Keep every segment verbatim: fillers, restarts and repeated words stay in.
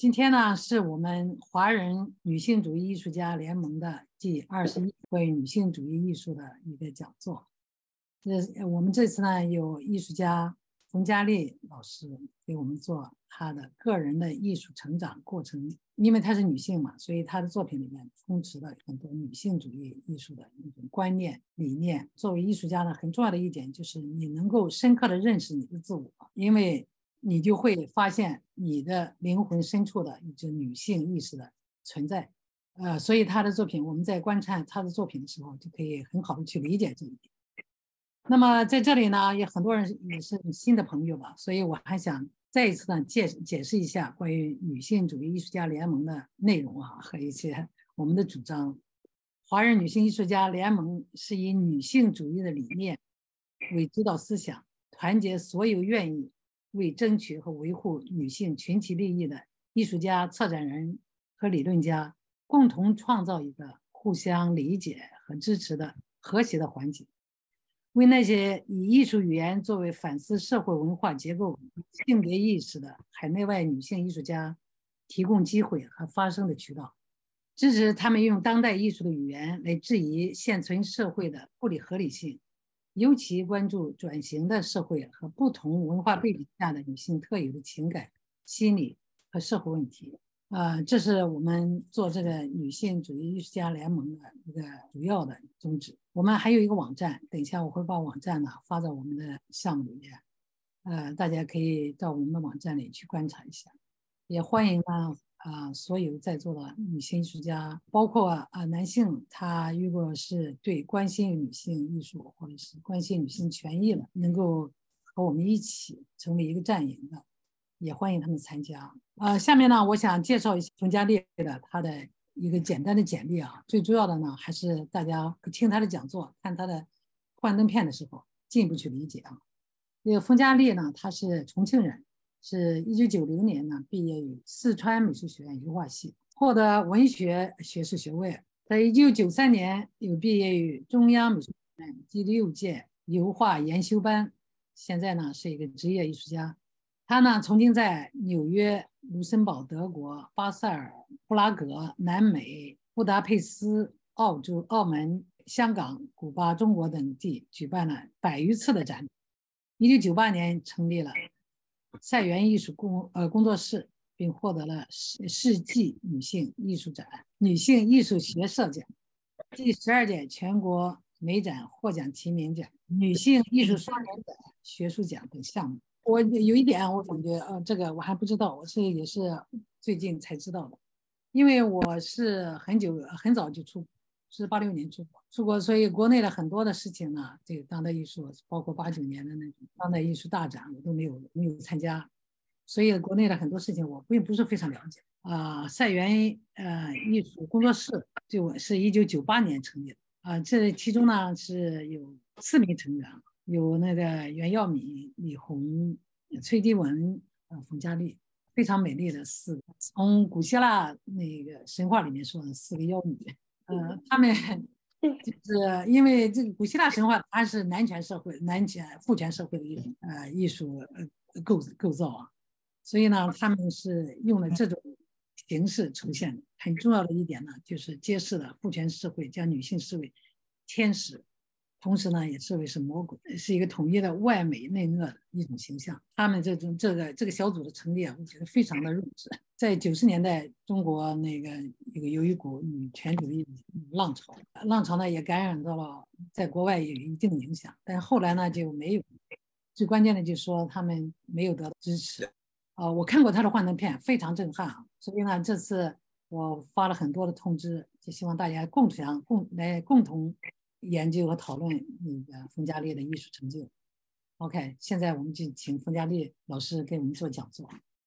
今天呢，是我们华人女性主义艺术家联盟的第二十一关于女性主义艺术的一个讲座。这我们这次呢，有艺术家冯家丽老师给我们做她的个人的艺术成长过程。因为她是女性嘛，所以她的作品里面充斥了很多女性主义艺术的一种观念理念。作为艺术家呢，很重要的一点就是你能够深刻的认识你的自我，因为你就会发现你的灵魂深处的一种女性意识的存在。呃，所以他的作品，我们在观察他的作品的时候，就可以很好的去理解这一点。那么在这里呢，也很多人也是新的朋友吧，所以我还想再一次呢解解释一下关于女性主义艺术家联盟的内容啊，和一些我们的主张。华人女性艺术家联盟是以女性主义的理念为指导思想，团结所有愿意为争取和维护女性群体利益的艺术家、策展人和理论家，共同创造一个互相理解和支持的和谐的环境，为那些以艺术语言作为反思社会文化结构、性别意识的海内外女性艺术家提供机会和发声的渠道，支持他们用当代艺术的语言来质疑现存社会的不理合理性，尤其关注转型的社会和不同文化背景下的女性特有的情感、心理和社会问题。呃，这是我们做这个女性主义艺术家联盟的一个主要的宗旨。我们还有一个网站，等一下我会把网站呢发在我们的项目里面，呃，大家可以到我们的网站里去观察一下。也欢迎呢啊、呃，所有在座的女性艺术家，包括啊、呃、男性，他如果是对关心女性艺术或者是关心女性权益的，能够和我们一起成为一个战营的，也欢迎他们参加。呃，下面呢，我想介绍一下冯家丽的他的一个简单的简历啊。最主要的呢，还是大家听他的讲座、看他的幻灯片的时候，进一步去理解啊。这个冯家丽呢，他是重庆人，是一九九零年呢毕业于四川美术学院油画系，获得文学学士学位。在一九九三年又毕业于中央美术学院第六届油画研修班，现在呢是一个职业艺术家。他呢曾经在纽约、卢森堡、德国、巴塞尔、布拉格、南美、布达佩斯、澳洲、澳门、香港、古巴、中国等地举办了百余次的展览。一九九八年成立了赛园艺术工呃工作室，并获得了世世纪女性艺术展、女性艺术学社奖、第十二届全国美展获奖提名奖、女性艺术双年展学术奖等项目。我有一点我感觉呃这个我还不知道，我是也是最近才知道的，因为我是很久很早就出国，是八六年出国出国，所以国内的很多的事情呢，这个当代艺术，包括八九年的那种当代艺术大展，我都没有没有参加，所以国内的很多事情我并不是非常了解啊、呃。赛园呃艺术工作室就是一九九八年成立的啊、呃，这其中呢是有四名成员。有那个袁耀敏、李红、崔迪文、呃冯家丽，非常美丽的四个，从古希腊那个神话里面说的四个妖女，呃，他们就是因为这个古希腊神话它是男权社会、男权父权社会的一种呃艺术呃构构造啊，所以呢，他们是用了这种形式出现的。很重要的一点呢，就是揭示了父权社会将女性视为天使。同时呢，也视为是魔鬼，是一个统一的外美内恶的一种形象。他们这种这个这个小组的成立啊，我觉得非常的弱智。在九十年代，中国那个一个有一股女权主义浪潮，浪潮呢也感染到了在国外有一定的影响，但后来呢就没有。最关键的就是说他们没有得到支持。呃，我看过他的幻灯片，非常震撼啊！所以呢，这次我发了很多的通知，就希望大家共享共来共同研究和讨论那个冯家丽的艺术成就。OK， 现在我们就请冯家丽老师给我们做讲座。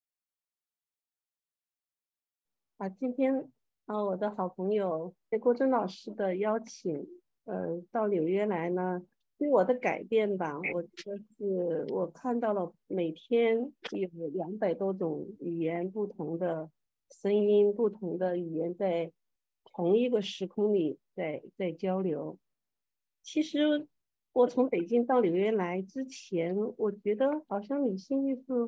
啊，今天啊，我的好朋友郭珍老师的邀请，呃，到纽约来呢，对我的改变吧，我觉得是我看到了每天有两百多种语言不同的声音，不同的语言在同一个时空里在在交流。其实我从北京到纽约来之前，我觉得好像女性艺术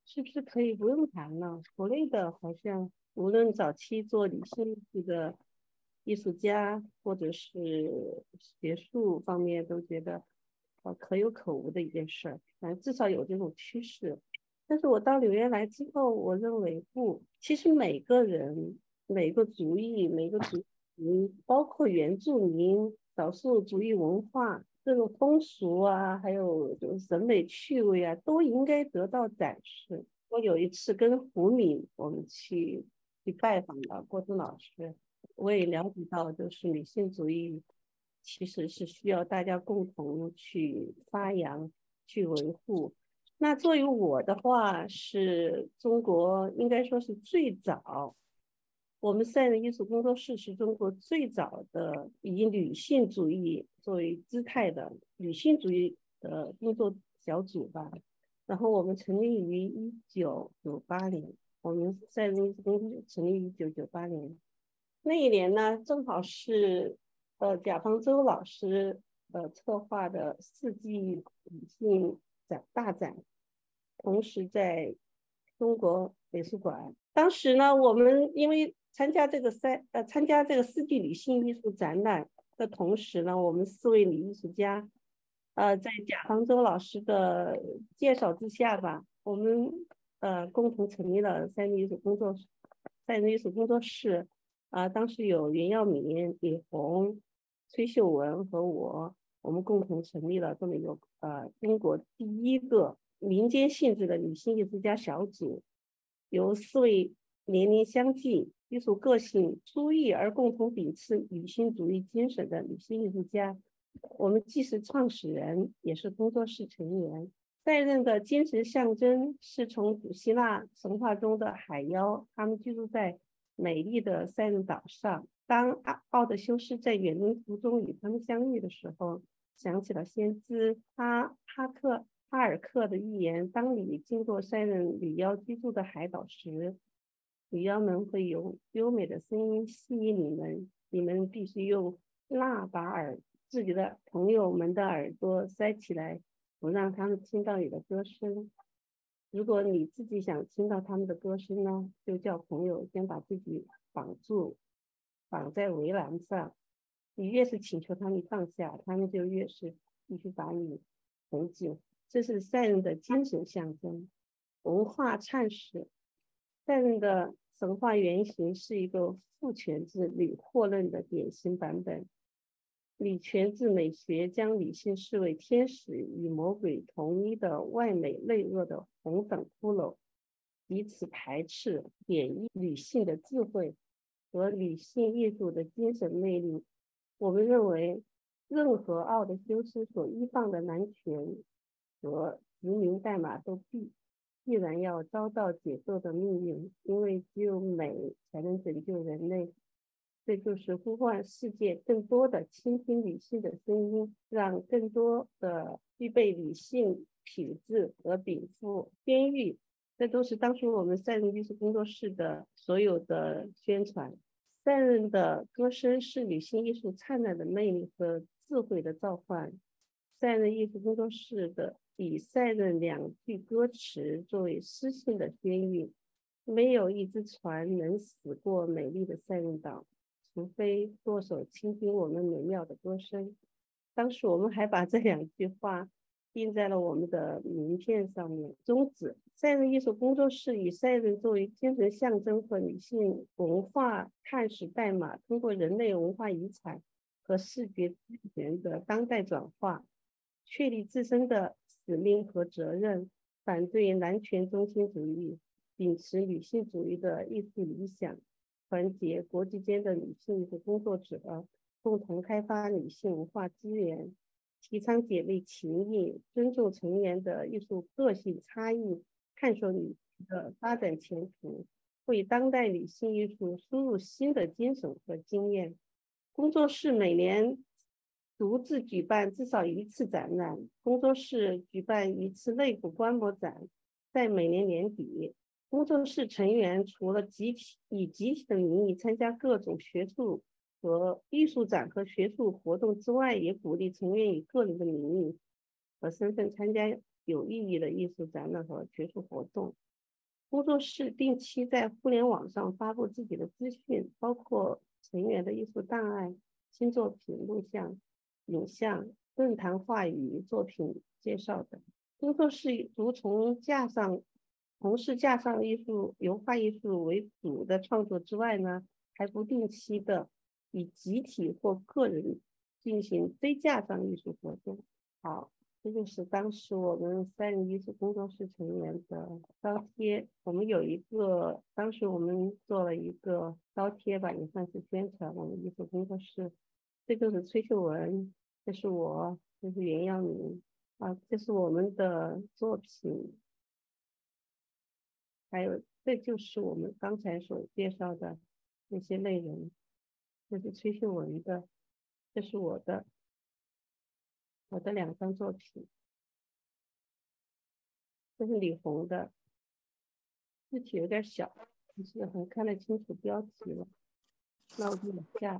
是不是可以不用谈了？国内的好像无论早期做理性艺术的艺术家，或者是学术方面，都觉得呃可有可无的一件事儿，反正至少有这种趋势。但是我到纽约来之后，我认为不，其实每个人、每个族裔、每个族群，包括原住民、少数族裔文化。这种风俗啊，还有就是审美趣味啊，都应该得到展示。我有一次跟胡敏我们去去拜访了郭冬老师，我也了解到，就是女性主义其实是需要大家共同去发扬、去维护。那作为我的话，是中国应该说是最早。我们赛人艺术工作室是中国最早的以女性主义作为姿态的女性主义的工作小组吧。然后我们成立于一九九八年，我们赛人艺术工作室成立于一九九八年。那一年呢，正好是呃贾方舟老师呃策划的世纪女性展大展，同时在中国美术馆。当时呢，我们因为参加这个赛呃参加这个世纪女性艺术展览的同时呢，我们四位女艺术家，呃，在贾方舟老师的介绍之下吧，我们呃共同成立了赛人艺术工作赛人艺术工作室。啊、呃，当时有袁耀敏、李红、崔秀文和我，我们共同成立了这么一个呃中国第一个民间性质的女性艺术家小组，由四位年龄相近、艺术个性出异而共同秉持女性主义精神的女性艺术家。我们既是创始人，也是工作室成员。赛人的精神象征是从古希腊神话中的海妖，他们居住在美丽的赛人岛上。当奥德修斯在远征途中与他们相遇的时候，想起了先知哈哈克哈尔克的预言：当你经过赛人女妖居住的海岛时，女妖们会用优美的声音吸引你们，你们必须用蜡把耳自己的朋友们的耳朵塞起来，不让他们听到你的歌声。如果你自己想听到他们的歌声呢，就叫朋友先把自己绑住，绑在围栏上。你越是请求他们放下，他们就越是必须把你绳紧。这是赛人的精神象征。文化阐释，赛人的神话原型是一个父权制女货论的典型版本。女权制美学将女性视为天使与魔鬼同一的外美内恶的红粉骷髅，彼此排斥，贬义女性的智慧和女性艺术的精神魅力。我们认为，任何奥德修斯所依放的男权和殖民代码都必必然要遭到解构的命运，因为只有美才能拯救人类。这就是呼唤世界更多的倾听女性的声音，让更多的具备女性品质和禀赋编育。这都是当初我们赛人艺术工作室的所有的宣传。赛人的歌声是女性艺术灿烂的魅力和智慧的召唤。赛人艺术工作室的以赛人两句歌词作为诗性的宣谕：没有一只船能驶过美丽的赛人岛，除非舵手倾听我们美妙的歌声。当时我们还把这两句话印在了我们的名片上面。宗旨：赛人艺术工作室以赛人作为精神象征和女性文化探史代码，通过人类文化遗产和视觉资源的当代转化，确立自身的使命和责任，反对男权中心主义，秉持女性主义的艺术理想，团结国际间的女性艺术工作者，共同开发女性文化资源，提倡姐妹情谊，尊重成员的艺术个性差异，探索女性的发展前途，为当代女性艺术输入新的精神和经验。工作室每年独自举办至少一次展览，工作室举办一次内部观摩展，在每年年底。工作室成员除了集体以集体的名义参加各种学术和艺术展和学术活动之外，也鼓励成员以个人的名义和身份参加有意义的艺术展览和学术活动。 工作室定期在互联网上发布自己的资讯，包括成员的艺术档案、新作品、录像、影像、论坛话语、作品介绍等。工作室除从架上从事架上艺术、油画艺术为主的创作之外呢，还不定期的以集体或个人进行非架上艺术活动。好，这就是当时我们三人艺术工作室成员的招贴。我们有一个，当时我们做了一个招贴吧，也算是宣传我们艺术工作室。这就是崔秀文，这是我，这是袁耀明啊，这是我们的作品。还有，这就是我们刚才所介绍的那些内容。这是崔秀文的，这是我的，我的两张作品。这是李红的，字体有点小，不是很看得清楚标题了。那我就往下。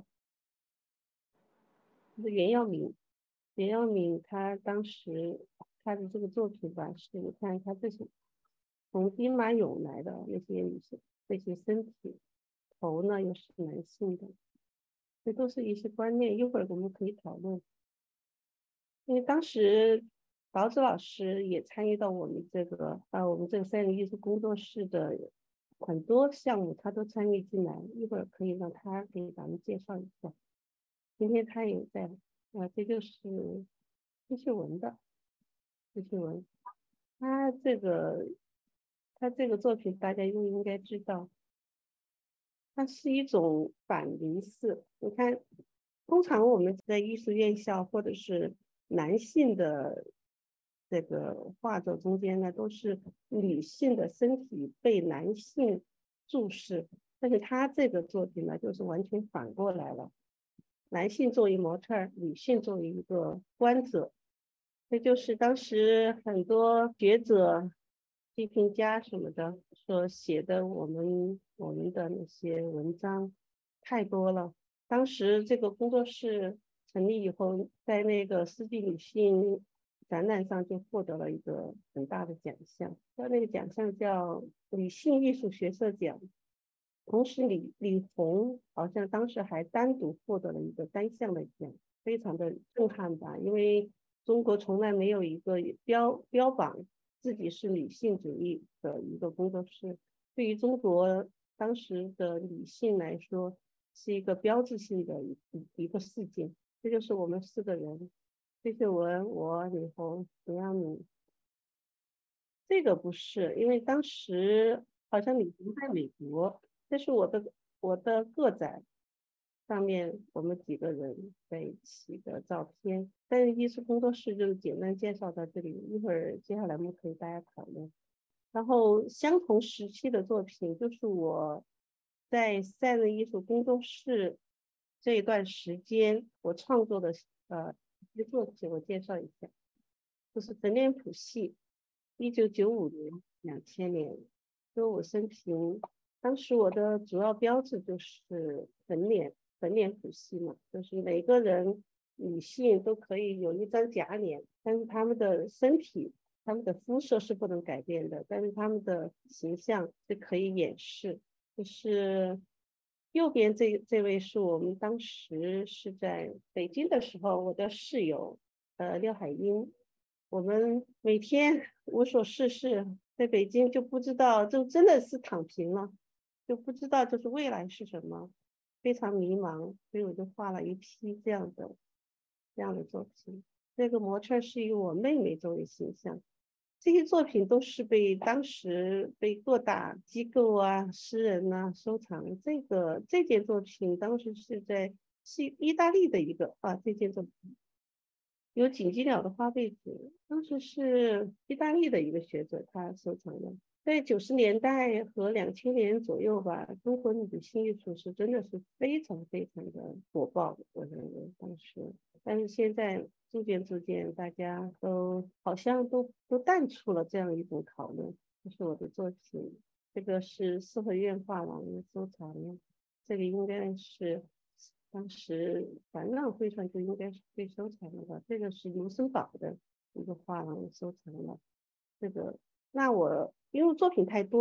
这是袁耀明，袁耀明他当时他的这个作品吧，是你看他这是从兵马俑来的那些女性，那些身体，头呢又是男性的，这都是一些观念，一会儿我们可以讨论。因为当时宝子老师也参与到我们这个呃我们这个三人艺术工作室的很多项目，他都参与进来，一会儿可以让他给咱们介绍一下。今天他也在，啊，这就是崔秀文的，崔秀文，他这个他这个作品大家都应该知道，它是一种反离式。你看，通常我们在艺术院校或者是男性的这个画作中间呢，都是女性的身体被男性注视，但是他这个作品呢，就是完全反过来了。男性作为模特，女性作为一个观者，这就是当时很多学者、批评家什么的所写的我们我们的那些文章太多了。当时这个工作室成立以后，在那个世纪女性展览上就获得了一个很大的奖项，叫那个奖项叫女性艺术学社奖。同时李李红好像当时还单独获得了一个单项的奖，非常的震撼吧，因为中国从来没有一个标标榜自己是女性主义的一个工作室，对于中国当时的女性来说是一个标志性的一一个事件。这就是我们四个人，崔秀文、我、李红、刘阳敏。这个不是，因为当时好像李红在美国，这是我的我的个展，上面我们几个人在一起的照片。但是艺术工作室就简单介绍到这里，一会儿接下来我们可以大家讨论。然后相同时期的作品，就是我在三人艺术工作室这一段时间我创作的呃一些作品，我介绍一下。就是整脸谱系，一九九五年、两千年，歌舞升平。当时我的主要标志就是整脸整脸谱系嘛，就是每个人女性都可以有一张假脸，但是他们的身体、他们的肤色是不能改变的，但是他们的形象是可以掩饰。就是右边这这位是我们当时是在北京的时候，我的室友呃廖海英。我们每天无所事事，在北京就不知道，就真的是躺平了，就不知道就是未来是什么，非常迷茫，所以我就画了一批这样的这样的作品。这个模特是以我妹妹作为形象，这些作品都是被当时被各大机构啊、诗人呐、啊、收藏。这个这件作品当时是在是意大利的一个啊，这件作品。有锦鸡鸟的花被子，当时是意大利的一个学者他收藏的。在九十年代和两千年左右吧，中国女性艺术是真的是非常非常的火爆，我认为当时。但是现在逐渐逐渐，大家都好像都都淡出了这样一种讨论。这是我的作品，这个是四合院画廊收藏的，这个应该是。当时展览会上就应该是被收藏了吧？这个是卢森堡的一个画廊收藏了。这个，那我因为作品太多，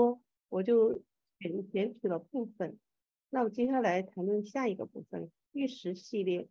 我就选选取了部分。那我接下来谈论下一个部分，玉石系列。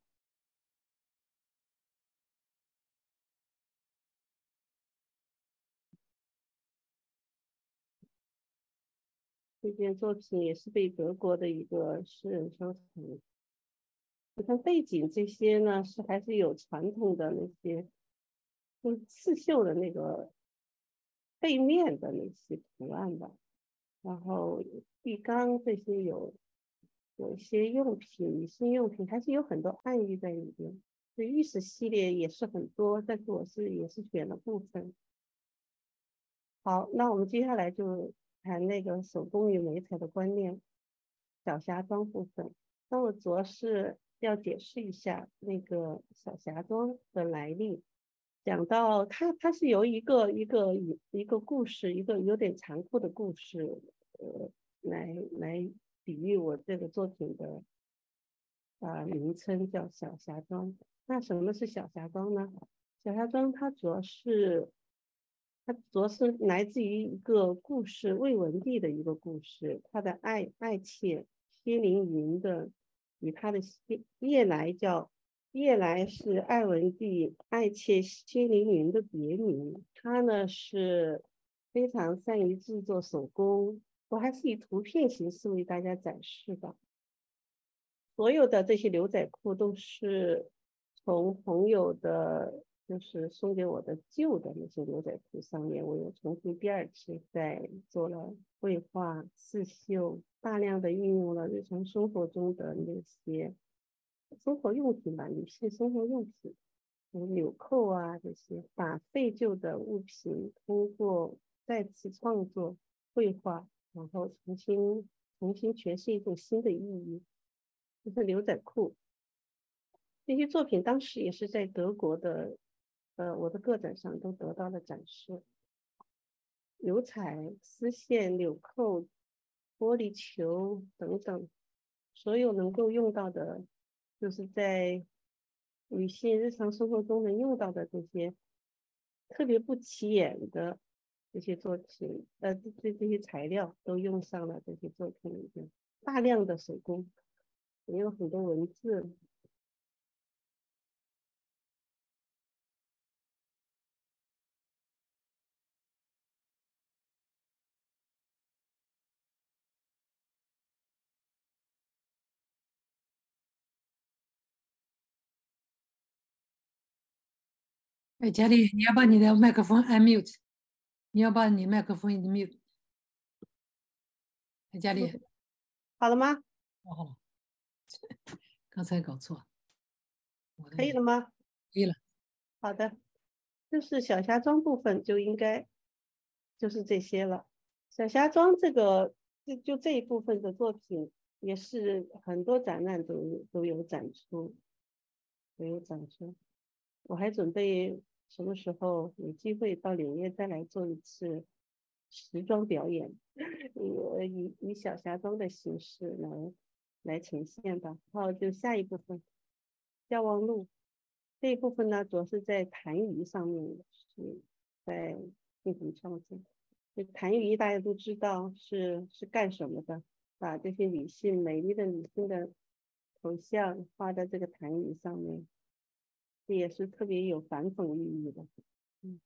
这件作品也是被德国的一个诗人收藏。你看背景这些呢，是还是有传统的那些，就是刺绣的那个背面的那些图案吧。然后浴缸这些有有一些用品，女性用品，还是有很多暗喻在里边。所以玉石系列也是很多，但是我是也是选了部分。好，那我们接下来就谈那个手工与媒材的观念，小霞妆部分。那我主要是要解释一下那个小霞妆的来历。讲到它，它是由一个一个一个故事，一个有点残酷的故事，呃，来来比喻我这个作品的啊、呃、名称叫小霞妆。那什么是小霞妆呢？小霞妆它主要是它主要是来自于一个故事，魏文帝的一个故事，他的爱爱妾薛凌云的与他的夜来叫。夜来是爱文帝爱妾薛凌云的别名，他呢是非常善于制作手工，我还是以图片形式为大家展示的。所有的这些牛仔裤都是从朋友的，就是送给我的旧的那些牛仔裤上面，我又重新第二次再做了绘画、刺绣，大量的运用了日常生活中的那些生活用品吧，女性生活用品，纽扣啊这些，把废旧的物品通过再次创作、绘画，然后重新重新诠释一种新的意义。就是牛仔裤这些作品，当时也是在德国的呃我的个展上都得到了展示。牛彩、丝线、纽扣、玻璃球等等，所有能够用到的，就是在女性日常生活中能用到的这些特别不起眼的这些作品，呃，这这些材料都用上了这些作品里面，大量的手工，也有很多文字。 哎，佳丽，你要把你的麦克风按 mute，你要把你麦克风 mute。哎，佳丽， 好了吗？ 哦，好了，刚才搞错，我的可以了吗？ 可以了。 好的，就是小霞妆部分就应该就是这些了。小霞妆这个就就这一部分的作品，也是很多展览都有都有展出，都有展出。我还准备什么时候有机会到纽约再来做一次时装表演，以以小霞妆的形式来来呈现吧。然后就下一部分，瞭望录这一部分呢，主要是在痰盂上面是在进行创作。就痰盂大家都知道是是干什么的，把这些女性美丽的女性的头像画在这个痰盂上面。这也是特别有反讽意义的。嗯，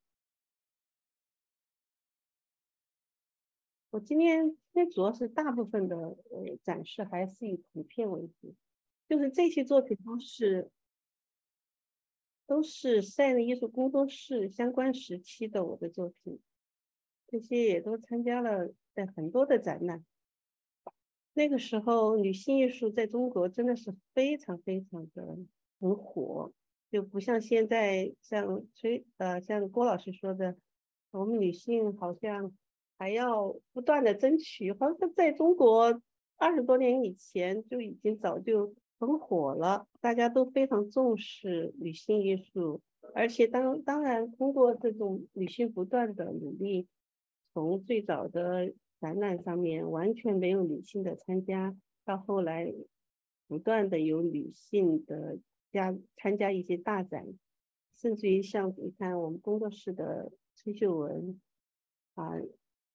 我今天今天主要是大部分的呃展示还是以图片为主，就是这些作品都是都是赛的艺术工作室相关时期的我的作品，这些也都参加了在很多的展览。那个时候女性艺术在中国真的是非常非常的很火。就不像现在像崔呃像郭老师说的，我们女性好像还要不断的争取，好像在中国二十多年以前就已经早就很火了，大家都非常重视女性艺术，而且当当然通过这种女性不断的努力，从最早的展览上面完全没有女性的参加，到后来不断的有女性的加参加一些大展，甚至于像你看我们工作室的崔秀文啊，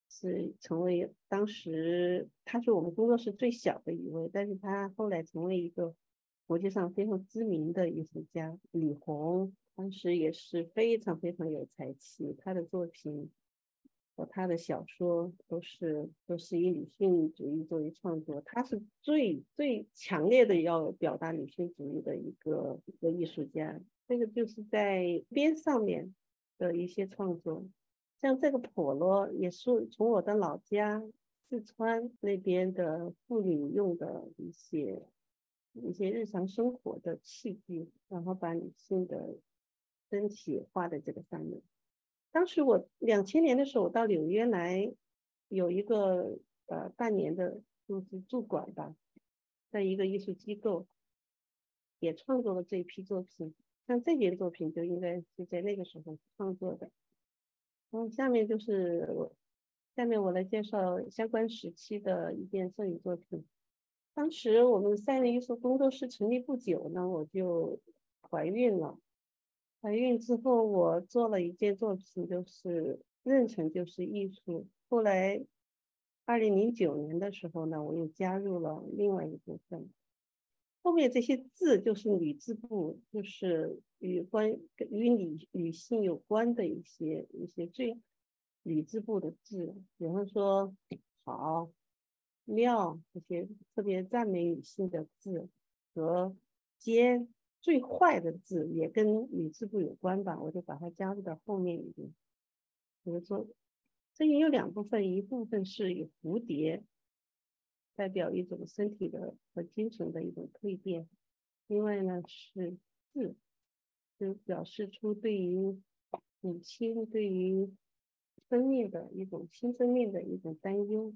是成为当时他是我们工作室最小的一位，但是他后来成为一个国际上非常知名的艺术家。李红当时也是非常非常有才气，他的作品和他的小说都是都是以女性主义作为创作，他是最最强烈的要表达女性主义的一个一个艺术家。这个就是在边上面的一些创作，像这个婆罗也是从我的老家四川那边的妇女用的一些一些日常生活的器具，然后把女性的身体画在这个上面。当时我两千年的时候，我到纽约来，有一个呃半年的就是驻馆吧，在一个艺术机构，也创作了这一批作品。像这件作品就应该是在那个时候创作的。然后下面就是我，下面我来介绍相关时期的一件摄影作品。当时我们三人艺术工作室成立不久呢，我就怀孕了。怀孕之后，我做了一件作品，就是妊娠就是艺术。后来，二零零九年的时候呢，我又加入了另外一部分。后面这些字就是女字部，就是与关与女女性有关的一些一些最女字部的字，比方说好、妙这些特别赞美女性的字，和尖最坏的字也跟女字部有关吧，我就把它加入到后面一点。比如说，这里有两部分，一部分是以蝴蝶代表一种身体的和精神的一种蜕变，另外呢是字，就表示出对于母亲对于生命的一种新生命的一种担忧。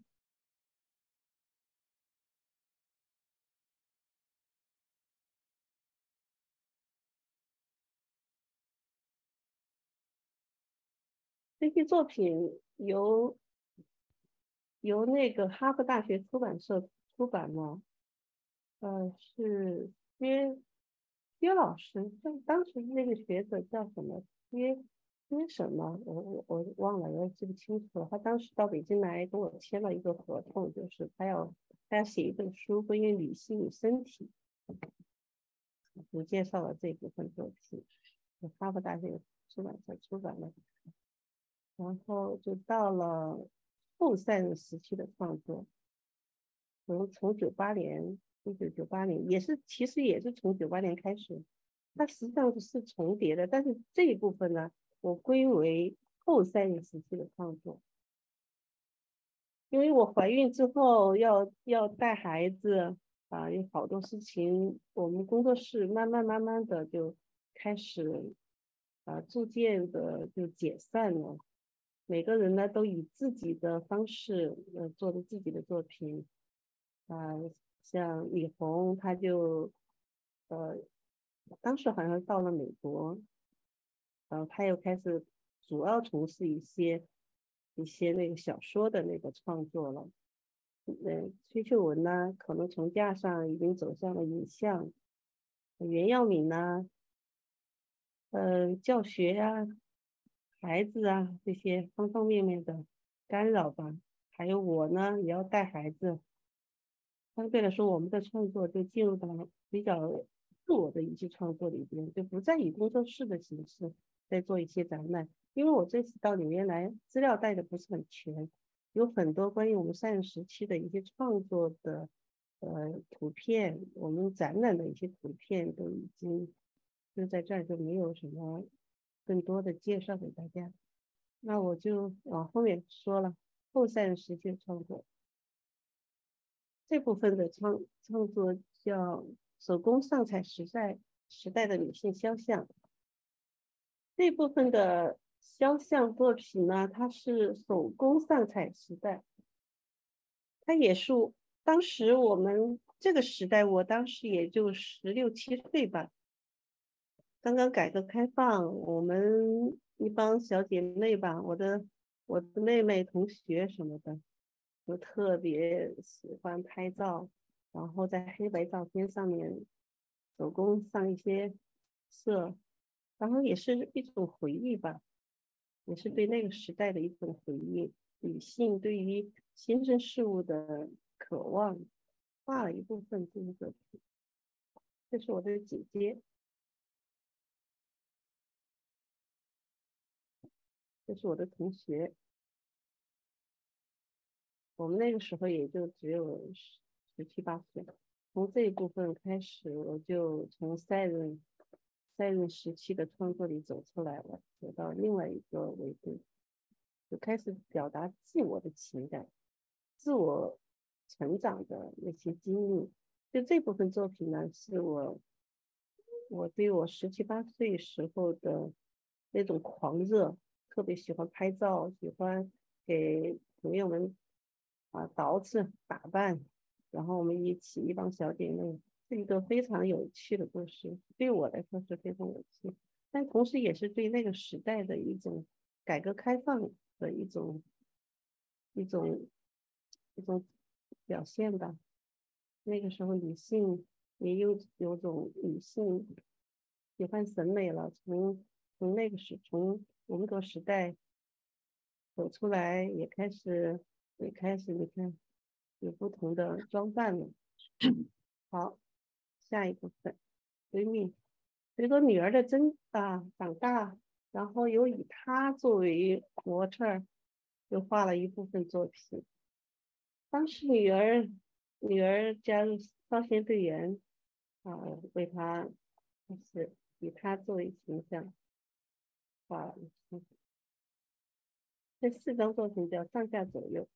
这些作品由由那个哈佛大学出版社出版了，呃，是薛薛老师，就当时那个学者叫什么薛薛什么，我我我忘了，我也记不清楚了。他当时到北京来跟我签了一个合同，就是他要他要写一本书关于女性与身体，我介绍了这部分作品，哈佛大学出版社出版了。然后就到了后赛人时期的创作，从从九八年，一九九八年也是，其实也是从九八年开始，它实际上是重叠的，但是这一部分呢，我归为后赛人时期的创作，因为我怀孕之后要要带孩子啊，有好多事情，我们工作室慢慢慢慢的就开始啊，逐渐的就解散了。每个人呢都以自己的方式呃做着自己的作品，啊、呃，像李红他就呃当时好像到了美国，然后他又开始主要从事一些一些那个小说的那个创作了。嗯，崔秀文呢，可能从架上已经走向了影像。袁耀敏呢，呃，教学呀、啊、孩子啊这些方方面面的干扰吧。还有我呢，也要带孩子。相对来说，我们的创作就进入到了比较自我的一些创作里边，就不再以工作室的形式在做一些展览。因为我这次到纽约来，资料带的不是很全，有很多关于我们三人时期的一些创作的呃图片，我们展览的一些图片都已经就在这儿就没有什么更多的介绍给大家。那我就往后面说了，后三人时期的创作。这部分的创创作叫手工上彩时代时代的女性肖像。这部分的肖像作品呢，它是手工上彩时代，它也是当时我们这个时代，我当时也就十六七岁吧，刚刚改革开放，我们一帮小姐妹吧，我的我的妹妹同学什么的。就特别喜欢拍照，然后在黑白照片上面手工上一些色，然后也是一种回忆吧，也是对那个时代的一种回忆。 女性对于新生事物的渴望，画了一部分这个作品。这是我的姐姐，这是我的同学。我们那个时候也就只有十十七八岁。从这一部分开始，我就从赛润赛润时期的创作里走出来了，走到另外一个维度，就开始表达自我的情感，自我成长的那些经历。就这部分作品呢，是我我对我十七八岁时候的那种狂热，特别喜欢拍照，喜欢给朋友们啊捯饬打扮，然后我们一起一帮小姐妹，是一个非常有趣的故事，对我来说是非常有趣，但同时也是对那个时代的一种改革开放的一种一种一种表现吧。那个时候女性也有有种女性喜欢审美了，从从那个时从文革时代走出来，也开始也开始你看有不同的装扮了。好，下一部分闺蜜，随着女儿的增啊长大，然后又以她作为模特，又画了一部分作品。当时女儿女儿加入少先队员啊，为她就是以她作为形象画了一些。这四张作品叫上下左右。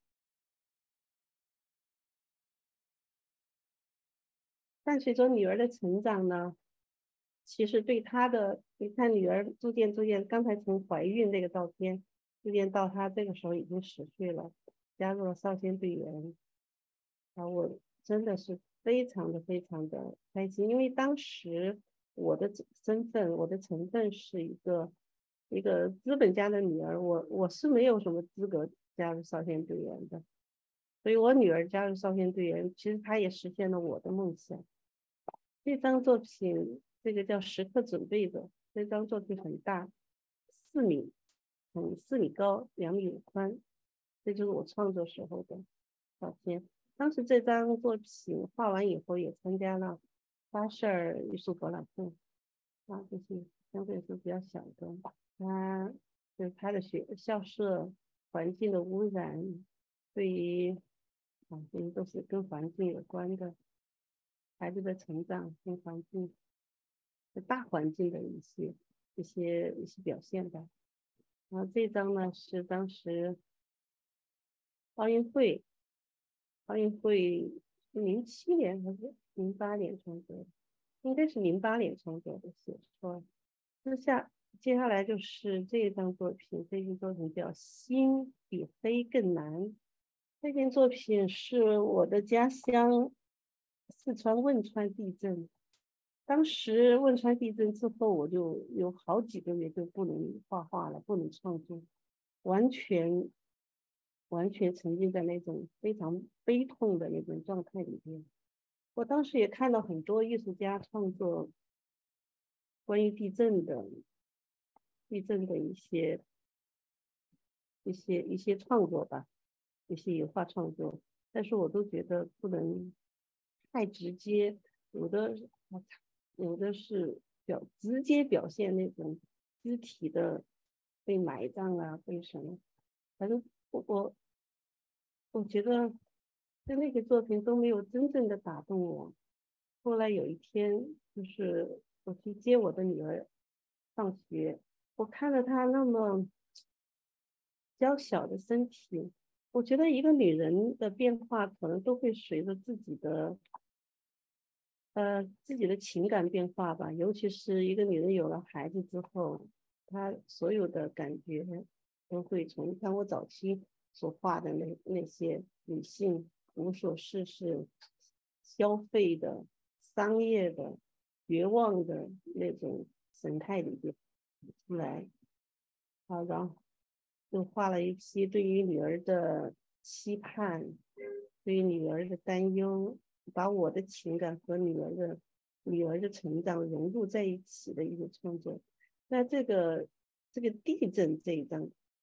伴随着女儿的成长呢，其实对她的，你看女儿逐渐逐渐，刚才从怀孕那个照片，逐渐到她这个时候已经十岁了，加入了少先队员，啊，我真的是非常的非常的开心，因为当时我的身份，我的成分是一个一个资本家的女儿，我我是没有什么资格加入少先队员的，所以我女儿加入少先队员，其实她也实现了我的梦想。这张作品，这个叫时刻准备的，这张作品很大，四米，嗯，四米高，两米五宽，这就是我创作时候的照片。当时这张作品画完以后，也参加了巴舍尔艺术博览会，啊，就是相对来说比较小的。它就是它的学校舍环境的污染，对于啊，这些都是跟环境有关的。孩子的成长跟环境、大环境的一些一些一些表现吧。然后这张呢是当时奥运会，奥运会是零七年还是零八年创作的？应该是零八年创作的，写错。那下接下来就是这张作品，这件作品叫《心比黑更难》。这件作品是我的家乡四川汶川地震。当时汶川地震之后，我就有好几个月就不能画画了，不能创作，完全完全沉浸在那种非常悲痛的那种状态里边。我当时也看到很多艺术家创作关于地震的地震的一些一些一些创作吧，一些油画创作，但是我都觉得不能太直接，有的有的是表直接表现那种肢体的被埋葬啊，被什么，反正我我我觉得在那个作品都没有真正的打动我。后来有一天，就是我去接我的女儿上学，我看了她那么娇小的身体，我觉得一个女人的变化可能都会随着自己的呃自己的情感变化吧，尤其是一个女人有了孩子之后，她所有的感觉都会从看我早期所画的那那些女性无所事事、消费的、商业的、绝望的那种神态里边出来。好，然后就画了一批对于女儿的期盼，对于女儿的担忧，把我的情感和女儿的女儿的成长融入在一起的一个创作。那这个这个地震这一张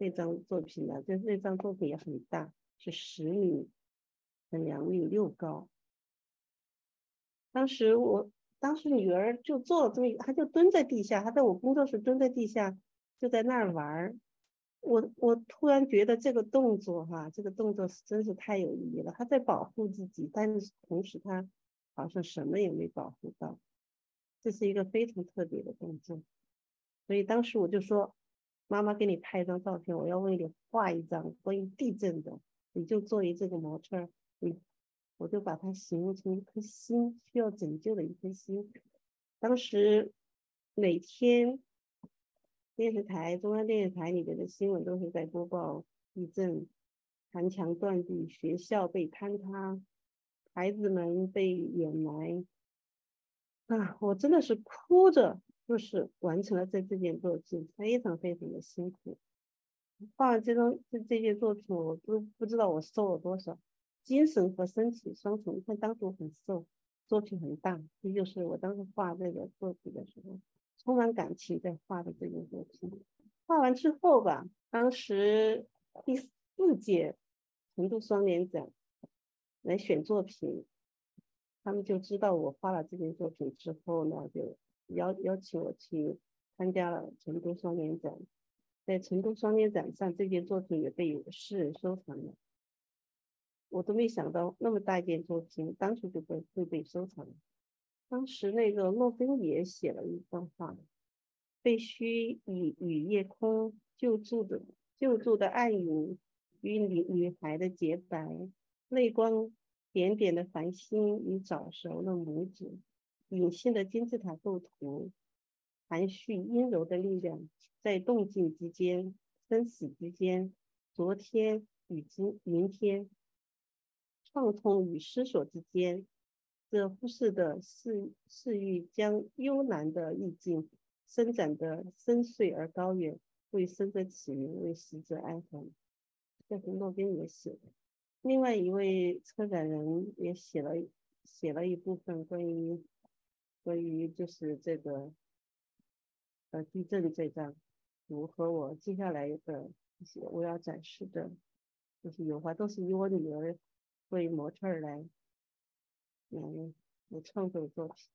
那张作品呢，就是那张作品也很大，是十米乘两米六高。当时我当时女儿就做了这么一个，她就蹲在地下，她在我工作室蹲在地下，就在那儿玩。我我突然觉得这个动作哈、啊，这个动作是真是太有意义了。她在保护自己，但是同时她好像什么也没保护到，这是一个非常特别的动作。所以当时我就说，妈妈给你拍一张照片，我要为你画一张关于地震的，你就作为这个模特，你我就把它形容成一颗心，需要拯救的一颗心。当时每天电视台中央电视台里面的新闻都是在播报地震、残墙断壁、学校被坍塌、孩子们被掩埋啊！我真的是哭着就是完成了这这件作品，非常非常的辛苦。画完这张这这件作品，我都不知道我瘦了多少，精神和身体双重。你看当时我很瘦，作品很大，这就是我当时画这个作品的时候充满感情在画的这件作品。画完之后吧，当时第四届成都双年展来选作品，他们就知道我画了这件作品之后呢，就邀邀请我去参加了成都双年展。在成都双年展上，这件作品也被世人收藏了。我都没想到那么大一件作品，当时就被会被收藏了。当时那个洛芬也写了一段话：废墟与与夜空，救助的救助的暗影与女女孩的洁白，泪光点点的繁星与早熟的拇指，隐性的金字塔构图，含蓄阴柔的力量，在动静之间，生死之间，昨天与今明天，创痛与思索之间，这忽视的是是欲将幽兰的意境伸展得深邃而高远，为生者起云，为死者哀鸿。这是诺宾也写的。另外一位策展人也写了写了一部分关于关于就是这个呃地震这张图和我接下来的一些我要展示的就是油画，都是以我女儿为模特来来来创作的作品。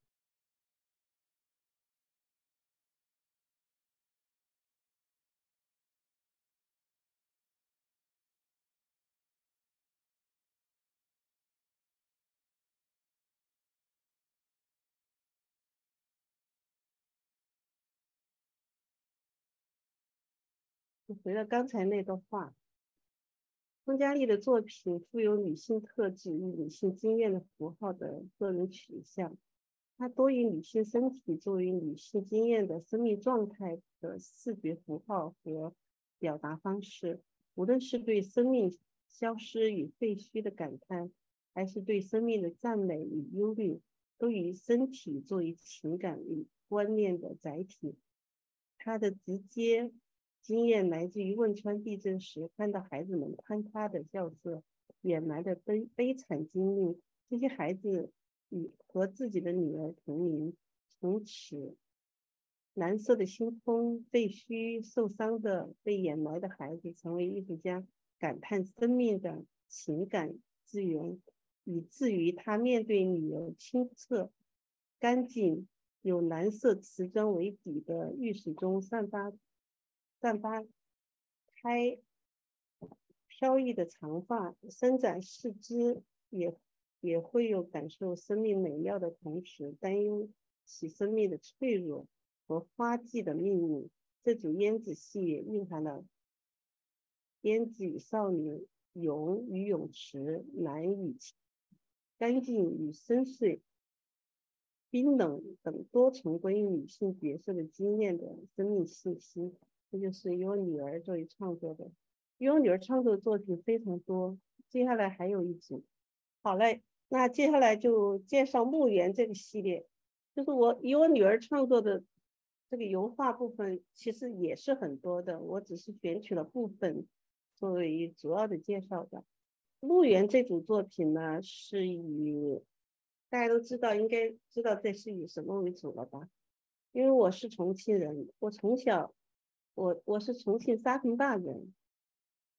回到刚才那段话，丰家丽的作品富有女性特质与女性经验的符号的个人取向，它多以女性身体作为女性经验的生命状态的视觉符号和表达方式，无论是对生命消失与废墟的感叹，还是对生命的赞美与忧虑，都以身体作为情感与观念的载体。它的直接经验来自于汶川地震时看到孩子们坍塌的校舍、掩埋的悲悲惨经历，这些孩子与和自己的女儿同龄，从此蓝色的星空、废墟、受伤的被掩埋的孩子，成为艺术家感叹生命的情感资源，以至于他面对女儿清澈、干净、有蓝色瓷砖为底的浴室中散发散发开飘逸的长发，伸展四肢，也也会有感受生命美妙的同时，担忧其生命的脆弱和花季的秘密。这组胭脂戏也蕴含了胭脂与少女、泳与泳池、蓝与干净与深邃、冰冷等多重关于女性角色的经验的生命信息。这就是由我女儿作为创作的，因为我女儿创作的作品非常多。接下来还有一组，好嘞，那接下来就介绍墓园这个系列，就是我以我女儿创作的这个油画部分，其实也是很多的，我只是选取了部分作为主要的介绍的。墓园这组作品呢，是以大家都知道，应该知道这是以什么为主了吧？因为我是重庆人，我从小。我我是重庆沙坪坝人，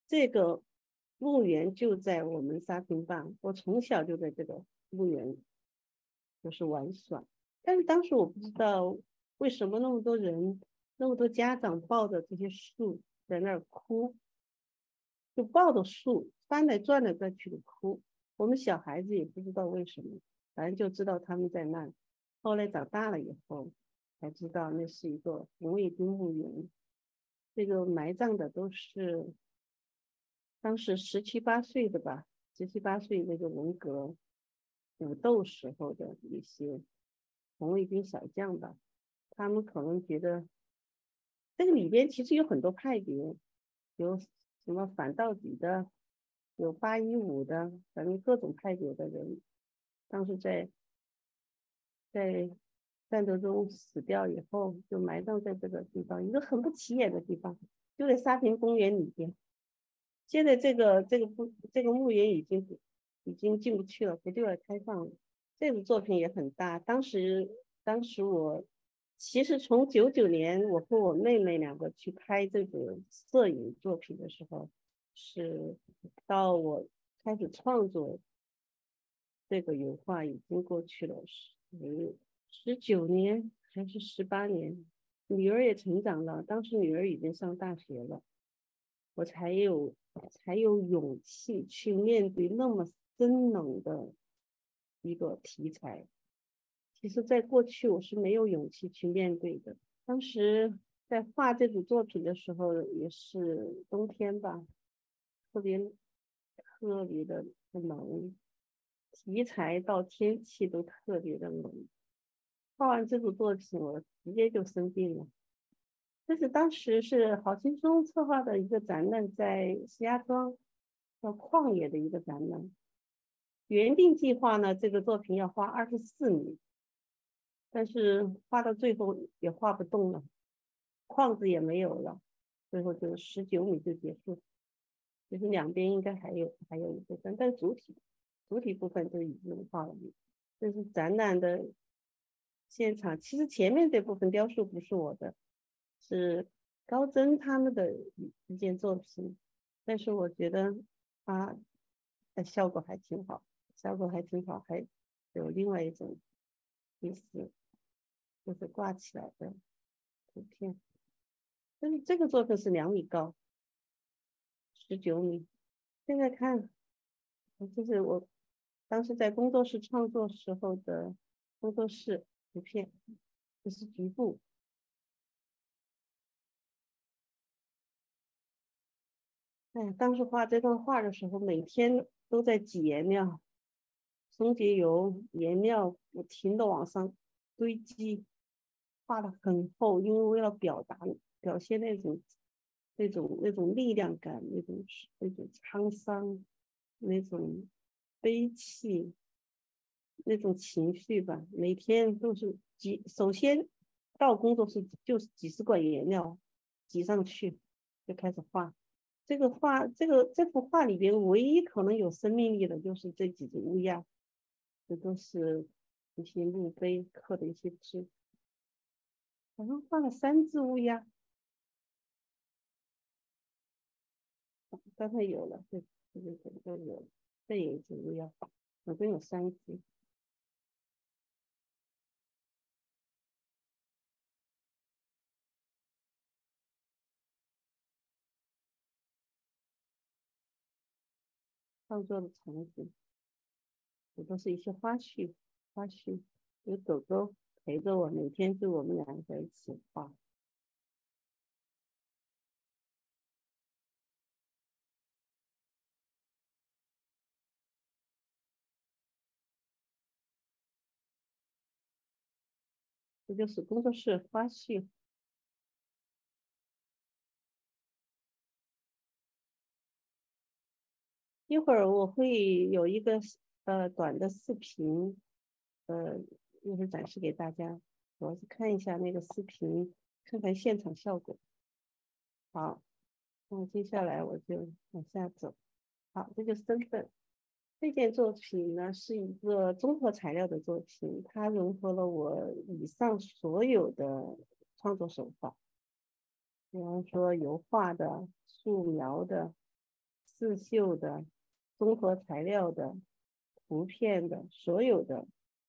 这个墓园就在我们沙坪坝，我从小就在这个墓园就是玩耍。但是当时我不知道为什么那么多人，那么多家长抱着这些树在那儿哭，就抱着树翻来转来转去的哭。我们小孩子也不知道为什么，反正就知道他们在那。后来长大了以后才知道那是一个红卫兵墓园，这个埋葬的都是当时十七八岁的吧，十七八岁那个文革武斗时候的一些红卫兵小将吧。他们可能觉得这个里边其实有很多派别，有什么反到底的，有八一五的，反正各种派别的人，当时在在战斗中死掉以后，就埋葬在这个地方，一个很不起眼的地方，就在沙坪公园里边。现在这个这个不这个墓园已经已经进不去了，不对外开放了。这个作品也很大，当时当时我其实从九九年我和我妹妹两个去拍这个摄影作品的时候，是到我开始创作这个油画已经过去了十十九年还是十八年，女儿也成长了，当时女儿已经上大学了，我才有才有勇气去面对那么深冷的一个题材。其实在过去我是没有勇气去面对的。当时在画这组作品的时候也是冬天吧，特别特别的冷，题材到天气都特别的冷。画完这组作品我直接就生病了。这是当时是郝青松策划的一个展览，在石家庄叫旷野的一个展览。原定计划呢，这个作品要画二十四米，但是画到最后也画不动了，框子也没有了，最后就十九米就结束。其实两边应该还有还有一部分，但主体主体部分就已经画了。这是展览的现场，其实前面这部分雕塑不是我的，是高真他们的一件作品，但是我觉得啊，效果还挺好，效果还挺好，还有另外一种意思，就是挂起来的图片。但是这个作品是两米高，十九米。现在看，这是我当时在工作室创作时候的工作室图片，这是局部。哎，当时画这段画的时候，每天都在挤颜料，松节油、颜料不停的往上堆积，画的很厚，因为为了表达表现那种那种那种力量感，那种那种沧桑，那种悲戚，那种情绪吧。每天都是挤，首先到工作室就是几十管颜料挤上去，就开始画。这个画，这个这幅画里边唯一可能有生命力的就是这几只乌鸦，这都是一些墓碑刻的一些字，好像画了三只乌鸦，刚才有了，这这个整个有，这也一只乌鸦，总共有三只。创作的场景，也都是一些花絮，花絮有狗狗陪着我，每天就我们两个在一起画。这就是工作室花絮。一会儿我会有一个呃短的视频，呃，一会儿展示给大家，主要是看一下那个视频，看看现场效果。好，那接下来我就往下走。好，这就是身份。这件作品呢是一个综合材料的作品，它融合了我以上所有的创作手法，比方说油画的、素描的、 刺绣的、综合材料的、图片的，所有的，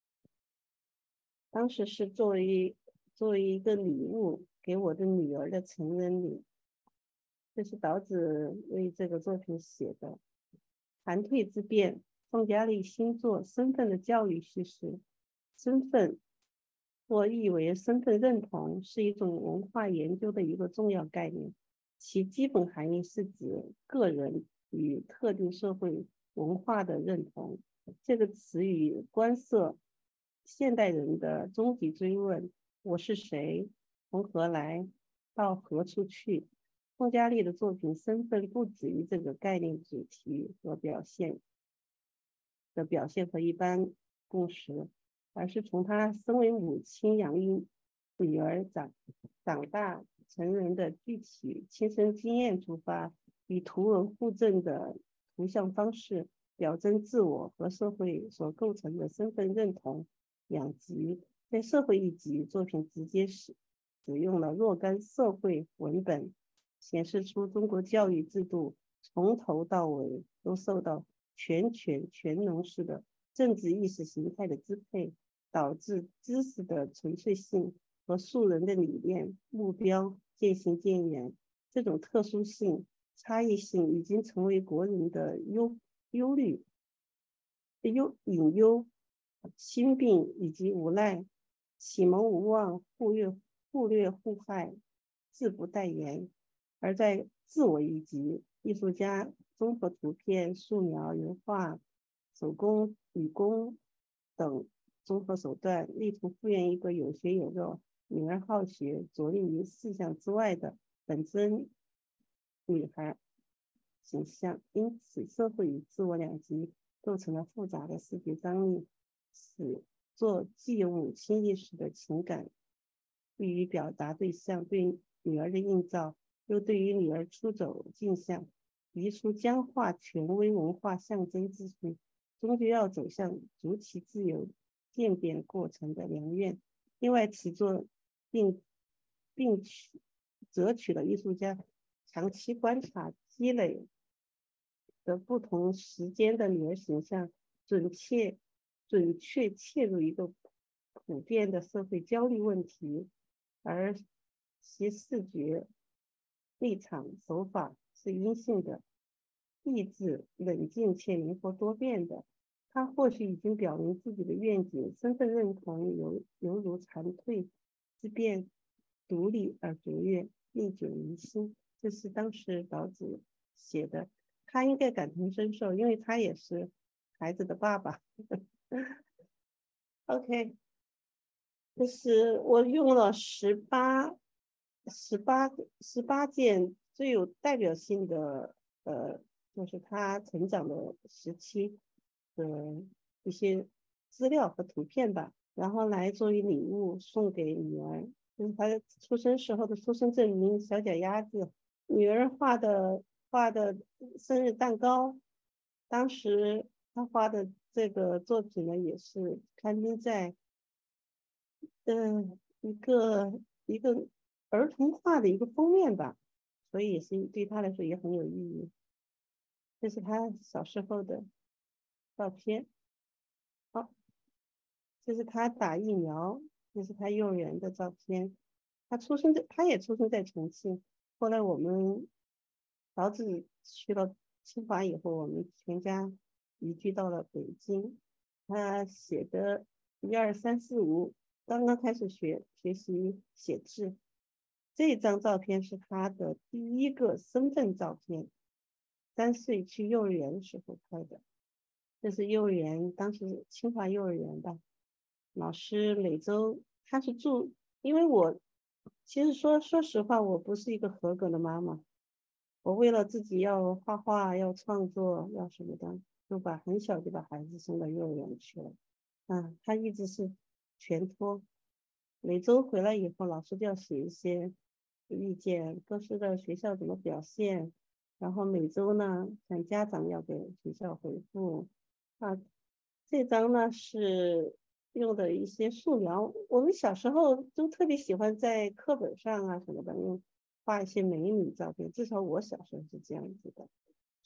当时是作为作为一个礼物给我的女儿的成人礼。这是岛子为这个作品写的。含蜕之变，奉家丽新作身份的教育叙事。身份或译为身份认同，是一种文化研究的一个重要概念，其基本含义是指个人与特定社会文化的认同。这个词语关涉现代人的终极追问：我是谁？从何来？到何处去？奉家丽的作品身份不止于这个概念主题和表现的表现和一般共识，而是从她身为母亲养育女儿长长大成人的具体亲身经验出发，以图文互证的图像方式表征自我和社会所构成的身份认同两极。在社会一级，作品直接使使用了若干社会文本，显示出中国教育制度从头到尾都受到全权全能式的政治意识形态的支配，导致知识的纯粹性和素人的理念目标渐行渐远。这种特殊性、差异性已经成为国人的忧忧虑、忧隐忧、心病以及无奈。启蒙无望，忽略忽略互害，自不待言。而在自我一级，艺术家综合图片、素描、油画、手工、理工等综合手段，力图复原一个有血有肉、女儿好学、着力于思想之外的本真女孩形象。因此，社会与自我两极构成了复杂的视觉张力，使作既有母亲意识的情感利于表达对象对女儿的映照，又对于女儿出走镜像移出僵化权威文化象征之处，终究要走向逐其自由渐变过程的良愿。另外，此作并并取择取了艺术家长期观察积累的不同时间的女儿形象，准确准确切入一个普遍的社会焦虑问题，而其视觉立场手法是阴性的，意志冷静且灵活多变的。他或许已经表明自己的愿景，身份认同犹犹如蝉蜕之变，独立而卓越，历久弥新。这是当时岛子写的，他应该感同身受，因为他也是孩子的爸爸。OK， 就是我用了十八、十八、十八件最有代表性的，呃，就是他成长的时期的一些资料和图片吧，然后来作为礼物送给女儿，就是他出生时候的出生证明、小脚丫子，女儿画的画的生日蛋糕，当时他画的这个作品呢，也是刊登在嗯，一个一个儿童画的一个封面吧，所以也是对他来说也很有意义。这是他小时候的照片。好，这是他打疫苗，这是他幼儿园的照片。他出生在，他也出生在重庆。后来我们岛子去了清华以后，我们全家移居到了北京。他写的一二三四五。刚刚开始学学习写字，这张照片是他的第一个身份照片，三岁去幼儿园的时候拍的。这是幼儿园，当时清华幼儿园吧，老师每周他是住，因为我其实说说实话，我不是一个合格的妈妈，我为了自己要画画、要创作、要什么的，就把很小就把孩子送到幼儿园去了。嗯，他一直是全托，每周回来以后，老师就要写一些意见，各式的学校怎么表现，然后每周呢，看家长要给学校回复。啊，这张呢是用的一些素描，我们小时候都特别喜欢在课本上啊什么的用画一些美女照片，至少我小时候是这样子的。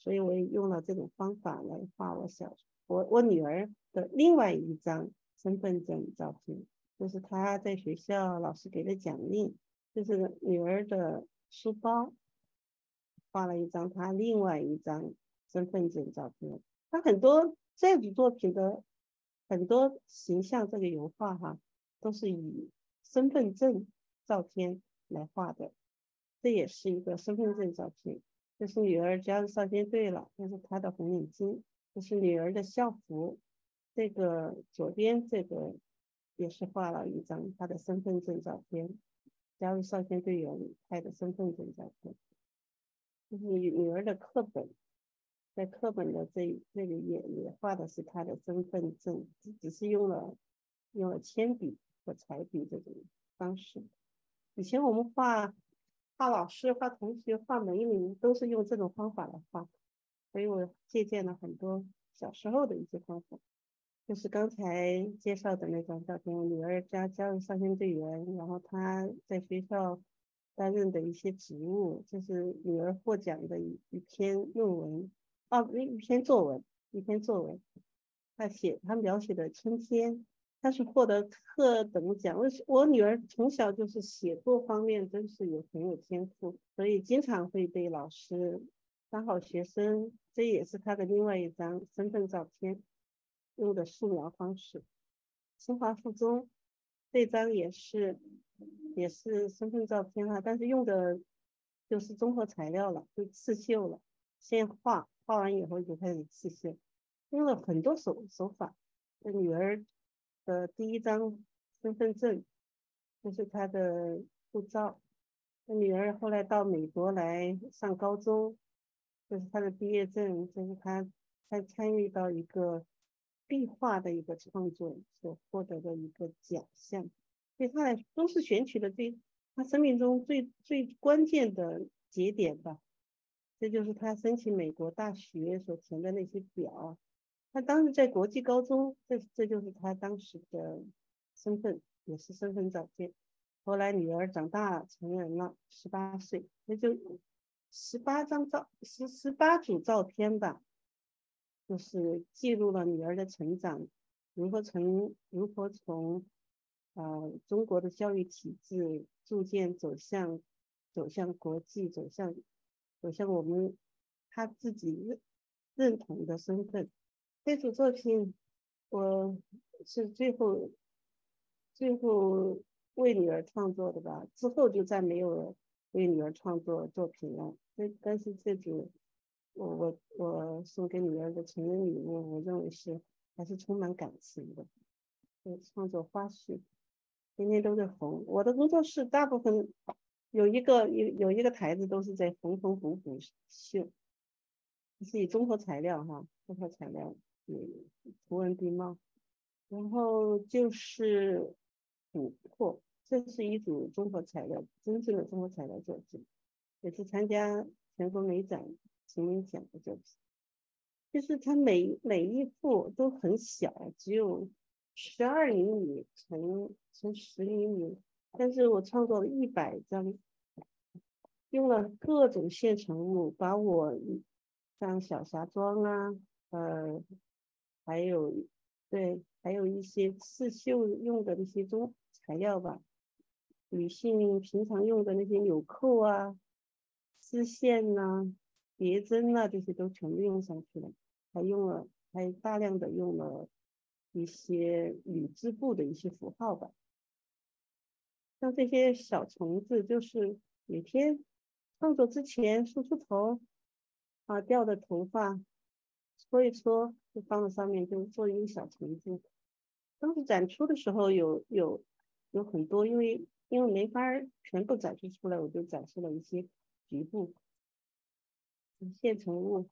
所以我也用了这种方法来画我小我我女儿的另外一张身份证照片，就是她在学校老师给的奖励，就是女儿的书包，画了一张她另外一张身份证照片。她很多这组作品的很多形象，这个油画哈，都是以身份证照片来画的，这也是一个身份证照片。这是女儿加入少先队了，这是她的红领巾，这是女儿的校服。这个左边这个也是画了一张她的身份证照片，加入少先队员拍的身份证照片。这是女儿的课本，在课本的这这个页也画的是她的身份证，只是用了用了铅笔和彩笔这种方式。以前我们画画老师、画同学、画美女都是用这种方法来画，所以我借鉴了很多小时候的一些方法。就是刚才介绍的那张照片，女儿加加入少先队员，然后她在学校担任的一些职务，这是女儿获奖的一一篇论文，哦，一篇作文，一篇作文，她写她描写的春天，她是获得特等奖。我我女儿从小就是写作方面真是有很有天赋，所以经常会被老师当好学生，这也是她的另外一张身份照片。用的素描方式，清华附中这张也是也是身份照片哈，但是用的就是综合材料了，就刺绣了，先画，画完以后就开始刺绣，用了很多手手法。这女儿的第一张身份证，就是她的护照。这女儿后来到美国来上高中，这是她的毕业证，这是她她参与到一个壁画的一个创作所获得的一个奖项，对他来说都是选取的最他生命中最最关键的节点吧。这就是他申请美国大学所填的那些表。他当时在国际高中，这这就是他当时的身份，也是身份照片。后来女儿长大了，成人了，十八岁，那就十八张照，十十八组照片吧。就是记录了女儿的成长，如何从如何从呃中国的教育体制逐渐走向走向国际，走向走向我们她自己认认同的身份。这组作品我是最后最后为女儿创作的吧，之后就再没有为女儿创作作品了。但是这组我我我送给女儿的成人礼物，我认为是还是充满感情的。创作花絮，天天都在缝。我的工作室大部分有一个有有一个台子都是在缝缝补补绣，是以综合材料哈，综合材料有图文并茂。然后就是琥珀，这是一组综合材料，真正的综合材料作品，也是参加全国美展行为奖的作品。就是它每每一幅都很小，只有十二厘米乘乘十厘米，但是我创作了一百张，用了各种现成物，把我像小霞妆啊，呃，还有对，还有一些刺绣用的那些中材料吧，女性平常用的那些纽扣啊、丝线呐、啊、别针呐、啊，这些都全部用上去了。还用了，还大量的用了一些铝织布的一些符号吧。像这些小虫子，就是每天创作之前梳梳头，啊，掉的头发搓一搓，就放在上面，就做一个小虫子。当时展出的时候有有有很多，因为因为没法全部展示出来，我就展示了一些局部现成物。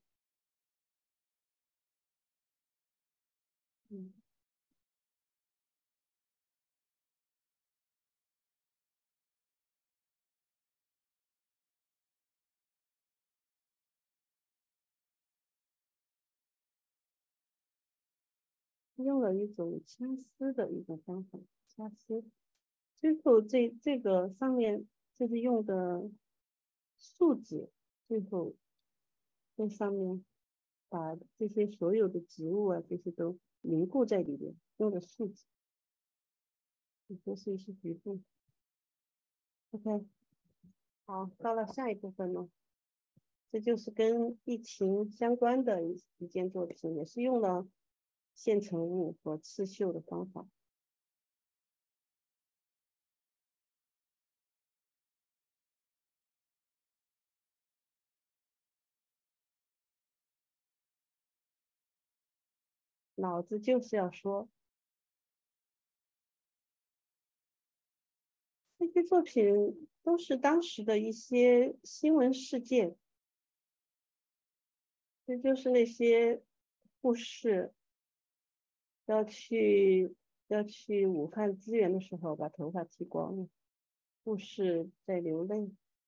嗯，用了一种掐丝的一种方法，掐丝。最后这这个上面就是用的树脂，最后在上面把这些所有的植物啊，这些都凝固在里边，用的树脂，这是一些局部。OK， 好，到了下一部分了，这就是跟疫情相关的一一件作品，也是用了现成物和刺绣的方法。脑子就是要说，这些作品都是当时的一些新闻事件，这就是那些护士要去要去武汉支援的时候把头发剃光了，护士在流泪，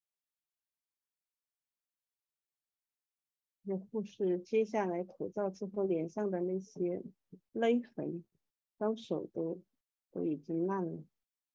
那护士揭下来口罩之后脸上的那些勒痕，双手都都已经烂了。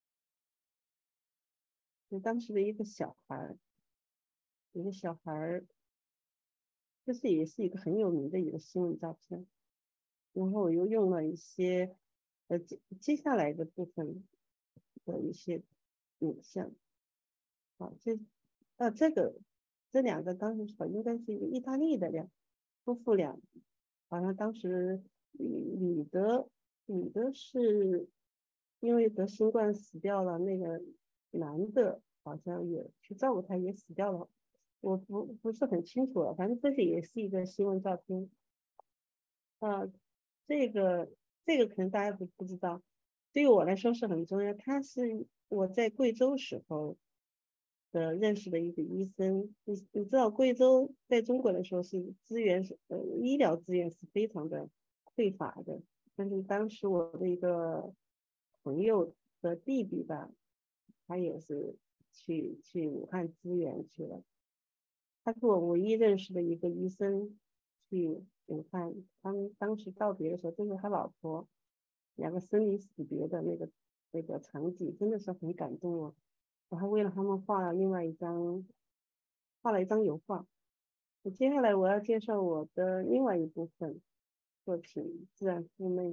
就当时的一个小孩，一个小孩，这是也是一个很有名的一个新闻照片。然后我又用了一些呃接接下来的部分的一些影像。好，这啊这个这两个当时好应该是一个意大利的两夫妇俩，好像当时女女的女的是因为得新冠死掉了，那个男的好像也去照顾他也死掉了，我不不是很清楚了，反正这个也是一个新闻照片。啊，这个这个可能大家不不知道，对于我来说是很重要。他是我在贵州时候的认识的一个医生。你你知道贵州在中国来说是资源是呃医疗资源是非常的匮乏的，但是当时我的一个朋友的弟弟吧，他也是去去武汉支援去了。他是我唯一认识的一个医生，去武汉，他们当时道别的时候，就是他老婆两个生离死别的那个那个场景，真的是很感动我。我还为了他们画了另外一张，画了一张油画。我接下来我要介绍我的另外一部分作品《自然妩媚》。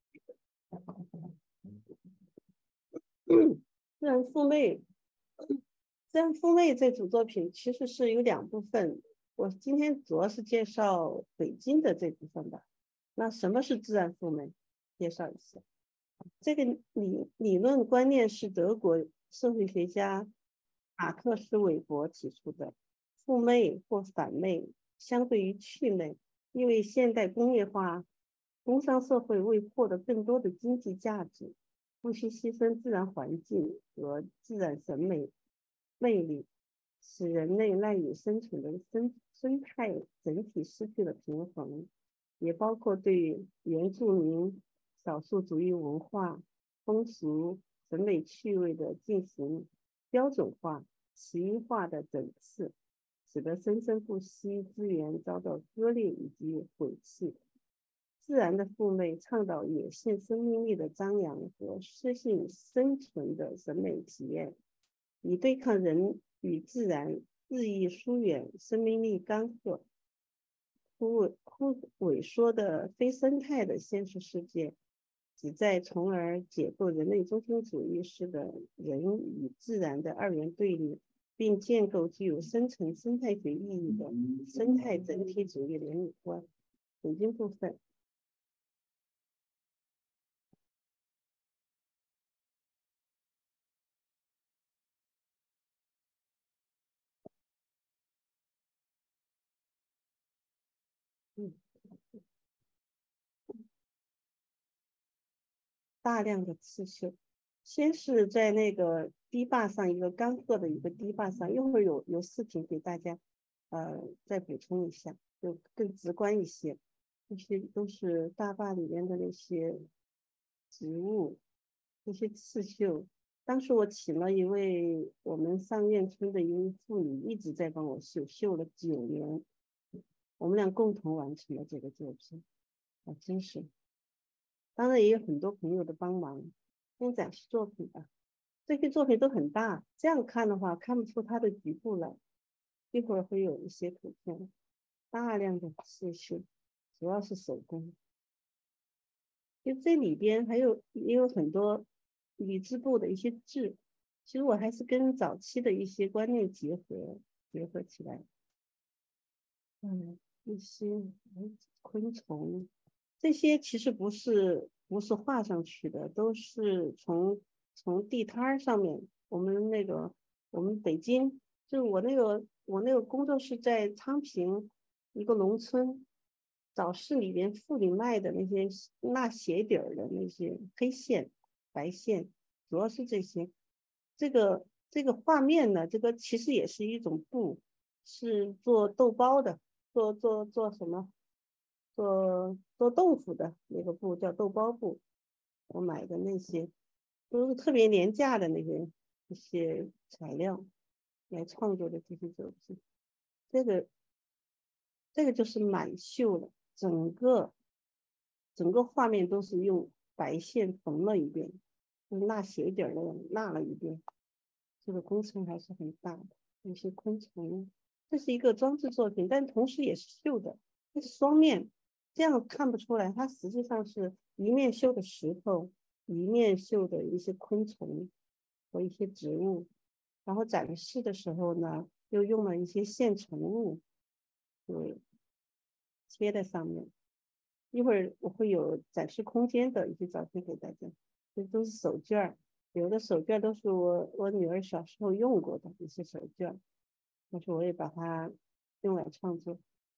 自然妩媚，自然妩媚这组作品其实是有两部分，我今天主要是介绍北京的这部分吧。那什么是自然妩媚？介绍一下。这个理理论观念是德国社会学家马克思韦伯提出的。妩媚或反媚相对于祛魅，因为现代工业化工商社会为获得更多的经济价值，不惜牺牲自然环境和自然审美魅力，使人类赖以生存的生生态整体失去了平衡，也包括对原住民、少数族裔文化、风俗、审美趣味的进行标准化、词语化的整治，使得生生不息资源遭到割裂以及毁弃。自然的妩媚倡导野性生命力的张扬和诗性生存的审美体验，以对抗人与自然日益疏远、生命力干涸、枯枯萎缩的非生态的现实世界，旨在从而解构人类中心主义式的人与自然的二元对立，并建构具有深层生态学意义的生态整体主义伦理观。北京部分。嗯，大量的刺绣，先是在那个堤坝上，一个干涸的一个堤坝上，一会儿有有视频给大家，呃，再补充一下，就更直观一些。这些都是大坝里面的那些植物，那些刺绣。当时我请了一位我们上院村的一位妇女，一直在帮我绣，绣了九年，我们俩共同完成了这个作品，啊，真是。当然也有很多朋友的帮忙。先展示作品吧，这些作品都很大，这样看的话看不出它的局部来，一会儿会有一些图片。 大量的刺绣，主要是手工。就这里边还有也有很多羽织布的一些制，其实我还是跟早期的一些观念结合结合起来。嗯，一些昆虫，这些其实不是不是画上去的，都是从从地摊上面，我们那个我们北京，就是我那个我那个工作是在昌平一个农村早市里边妇女卖的那些纳鞋底儿的那些黑线白线，主要是这些。这个这个画面呢，这个其实也是一种布，是做豆包的。做做做什么？做做豆腐的那个布叫豆包布，我买的那些都是特别廉价的那些一些材料来创作的这些作品。这个这个就是满绣了，整个整个画面都是用白线缝了一遍，就是纳鞋底儿那样纳了一遍。这个工程还是很大的，有些昆虫。这是一个装置作品，但同时也是绣的，它是双面，这样看不出来，它实际上是一面绣的石头，一面绣的一些昆虫和一些植物，然后展示的时候呢，又用了一些现成物，就贴在上面。一会儿我会有展示空间的一些照片给大家，这都是手绢，有的手绢都是我我女儿小时候用过的一些手绢。但是我也把它用来创作。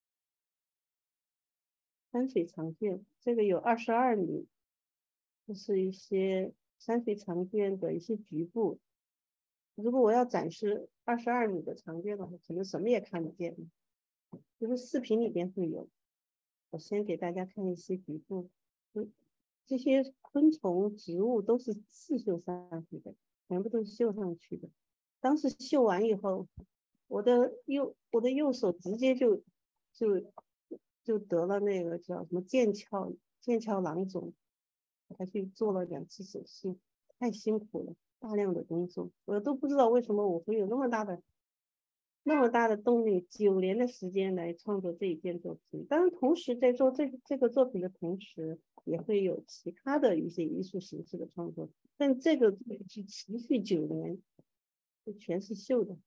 山水长卷，这个有二十二米，这是一些山水长卷的一些局部。如果我要展示二十二米的长卷的话，可能什么也看不见，就是视频里边会有。我先给大家看一些局部，嗯，这些昆虫、植物都是刺绣上去的，全部都是绣上去的。当时绣完以后，我的右我的右手直接就就就得了那个叫什么腱鞘腱鞘囊肿，还去做了两次手术，太辛苦了，大量的工作，我都不知道为什么我会有那么大的那么大的动力，九年的时间来创作这一件作品。当然，同时在做这这个作品的同时，也会有其他的一些艺术形式的创作，但这个是持续九年，就全是绣的。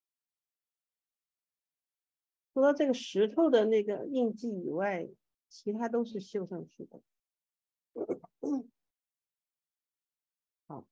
除了这个石头的那个印记以外，其他都是绣上去的。好，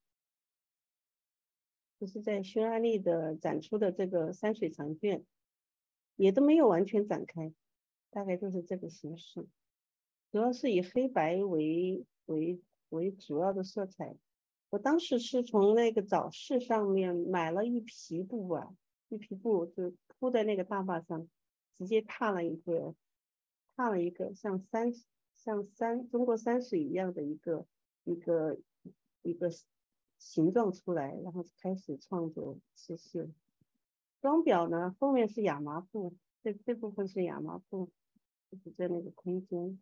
这是在匈牙利的展出的这个山水长卷，也都没有完全展开，大概就是这个形式。主要是以黑白为为为主要的色彩。我当时是从那个早市上面买了一匹布啊，一匹布就铺在那个大坝上，直接踏了一个踏了一个像山像山中国山水一样的一个一个一个形状出来，然后开始创作刺绣。装裱呢，后面是亚麻布，这这部分是亚麻布，就是在那个空间。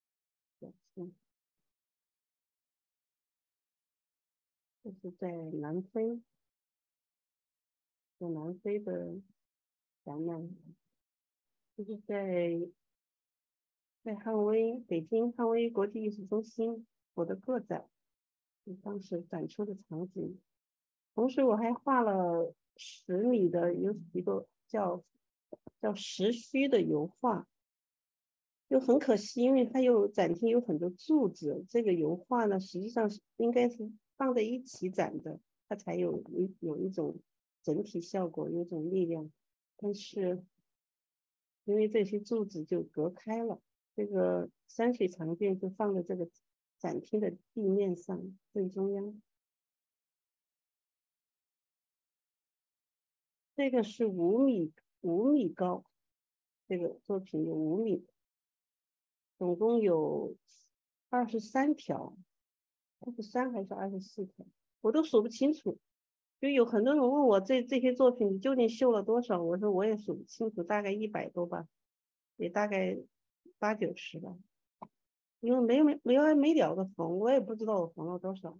这是在南非，在南非的展览，就是在在汉威，北京汉威国际艺术中心我的个展，当时展出的场景。同时我还画了十米的有一个叫叫石须的油画，又很可惜，因为它有展厅有很多柱子，这个油画呢实际上是应该是放在一起展的，它才有有有一种整体效果，有一种力量。但是因为这些柱子就隔开了，这个山水长卷就放在这个展厅的地面上正中央。这个是五米五米高，这个作品有五米，总共有二十三条，二十三还是二十四条，我都数不清楚。就有很多人问我这这些作品你究竟绣了多少，我说我也数不清楚，大概一百多吧，也大概八九十吧，因为没没没完没了的缝，我也不知道我缝了多少。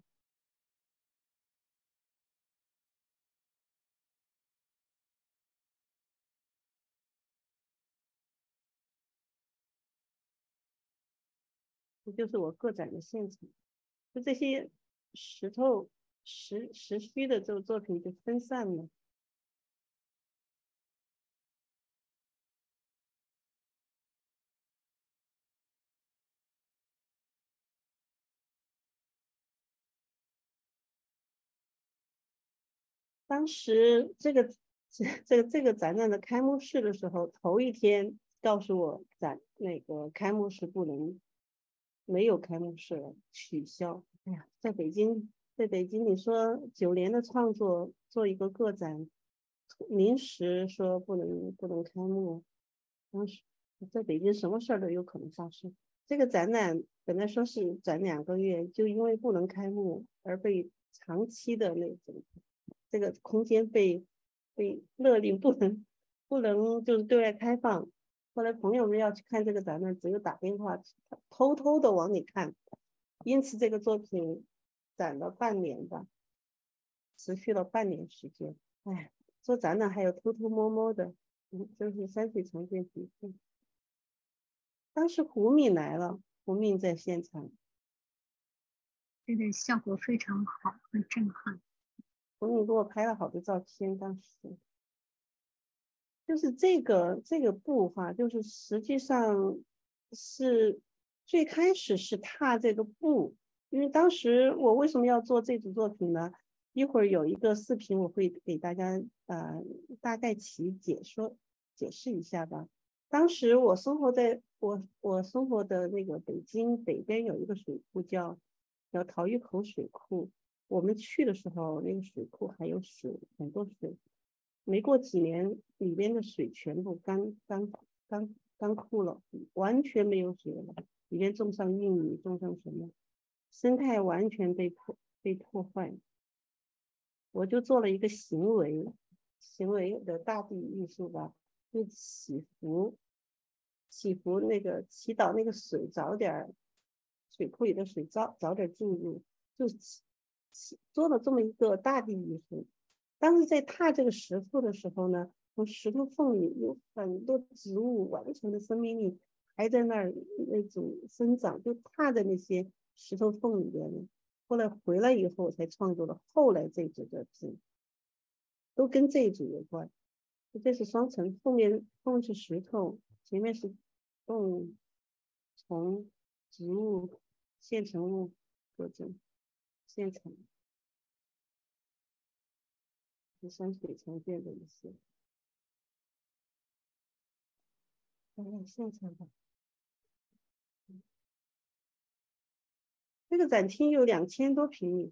这就是我个展的现场。就这些石头石石须的这个作品就分散了。当时这个这这个这个展览的开幕式的时候，头一天告诉我展那个开幕式不能没有开幕式了，取消。哎呀，在北京，在北京，你说九年的创作做一个个展，临时说不能不能开幕，当时在北京什么事儿都有可能发生。这个展览本来说是展两个月，就因为不能开幕而被长期的那种。这个空间被被勒令不能不能就是对外开放。后来朋友们要去看这个展览，只有打电话偷偷的往里看，因此这个作品展了半年吧，持续了半年时间。哎，做展览还有偷偷摸摸的，嗯，就是山水常见题。当时胡敏来了，胡敏在现场， 这个效果非常好，很震撼。 胡敏给我拍了好多照片，当时就是这个这个步伐，就是实际上是最开始是踏这个步，因为当时我为什么要做这组作品呢？一会儿有一个视频我会给大家呃大概其解说解释一下吧。当时我生活在我我生活的那个北京北边有一个水库叫叫陶峪口水库。我们去的时候，那个水库还有水，很多水。没过几年，里边的水全部干干干干枯了，完全没有水了。里边种上玉米，种上什么，生态完全被破被破坏。我就做了一个行为，行为的大地艺术吧，就祈福，祈福那个祈祷那个水早点，水库里的水早早点进入，就做了这么一个大地艺术。当时在踏这个石头的时候呢，从石头缝里有很多植物完全的生命力还在那儿那种生长，就踏在那些石头缝里边。后来回来以后才创作了后来这组作品，都跟这一组有关。这是双层，后面后面是石头，前面是动物、虫、植物、现成物各种现成。山水常见的一些，看看现场吧。这个展厅有两千多平米，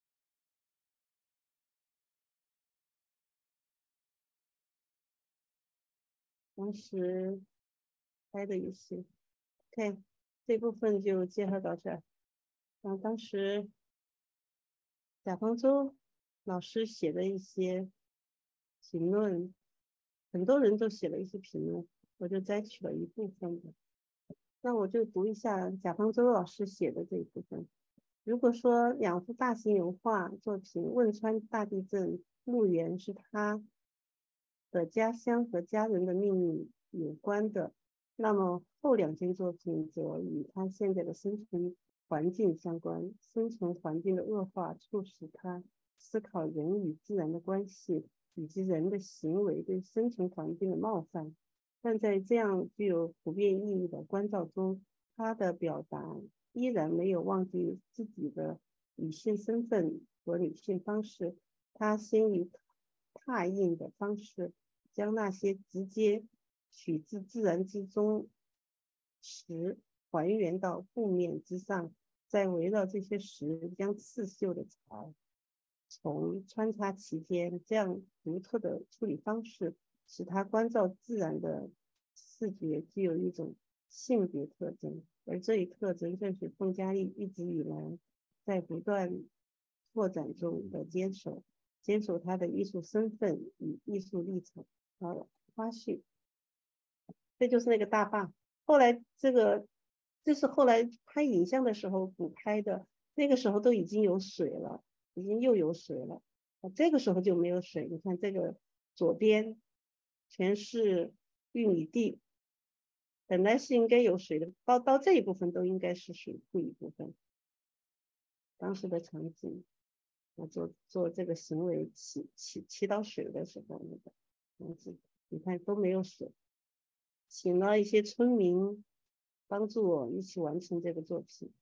当时拍的一些。OK， 这部分就介绍到这儿。然后当时贾方舟老师写的一些评论，很多人都写了一些评论，我就摘取了一部分的。那我就读一下贾方舟老师写的这一部分。如果说两幅大型油画作品汶川大地震墓园是他的家乡和家人的命运有关的，那么后两件作品则与他现在的生存环境相关。生存环境的恶化促使他思考人与自然的关系，以及人的行为对生存环境的冒犯。但在这样具有普遍意义的关照中，他的表达依然没有忘记自己的女性身份和女性方式。他先以拓印的方式，将那些直接取自自然之中石还原到布面之上，再围绕这些石将刺绣的草虫穿插其间。这样独特的处理方式使他关照自然的视觉具有一种性别特征，而这一特征正是奉家丽一直以来在不断拓展中的坚守，坚守他的艺术身份与艺术历程。好，花絮，这就是那个大坝。后来这个，这是后来拍影像的时候补拍的，那个时候都已经有水了，已经又有水了。这个时候就没有水，你看这个左边全是玉米地， 本来是应该有水的，到到这一部分都应该是水库一部分。当时的场景，我做做这个行为祈祈祈祷水的时候，那个场景，你看都没有水，请了一些村民帮助我一起完成这个作品。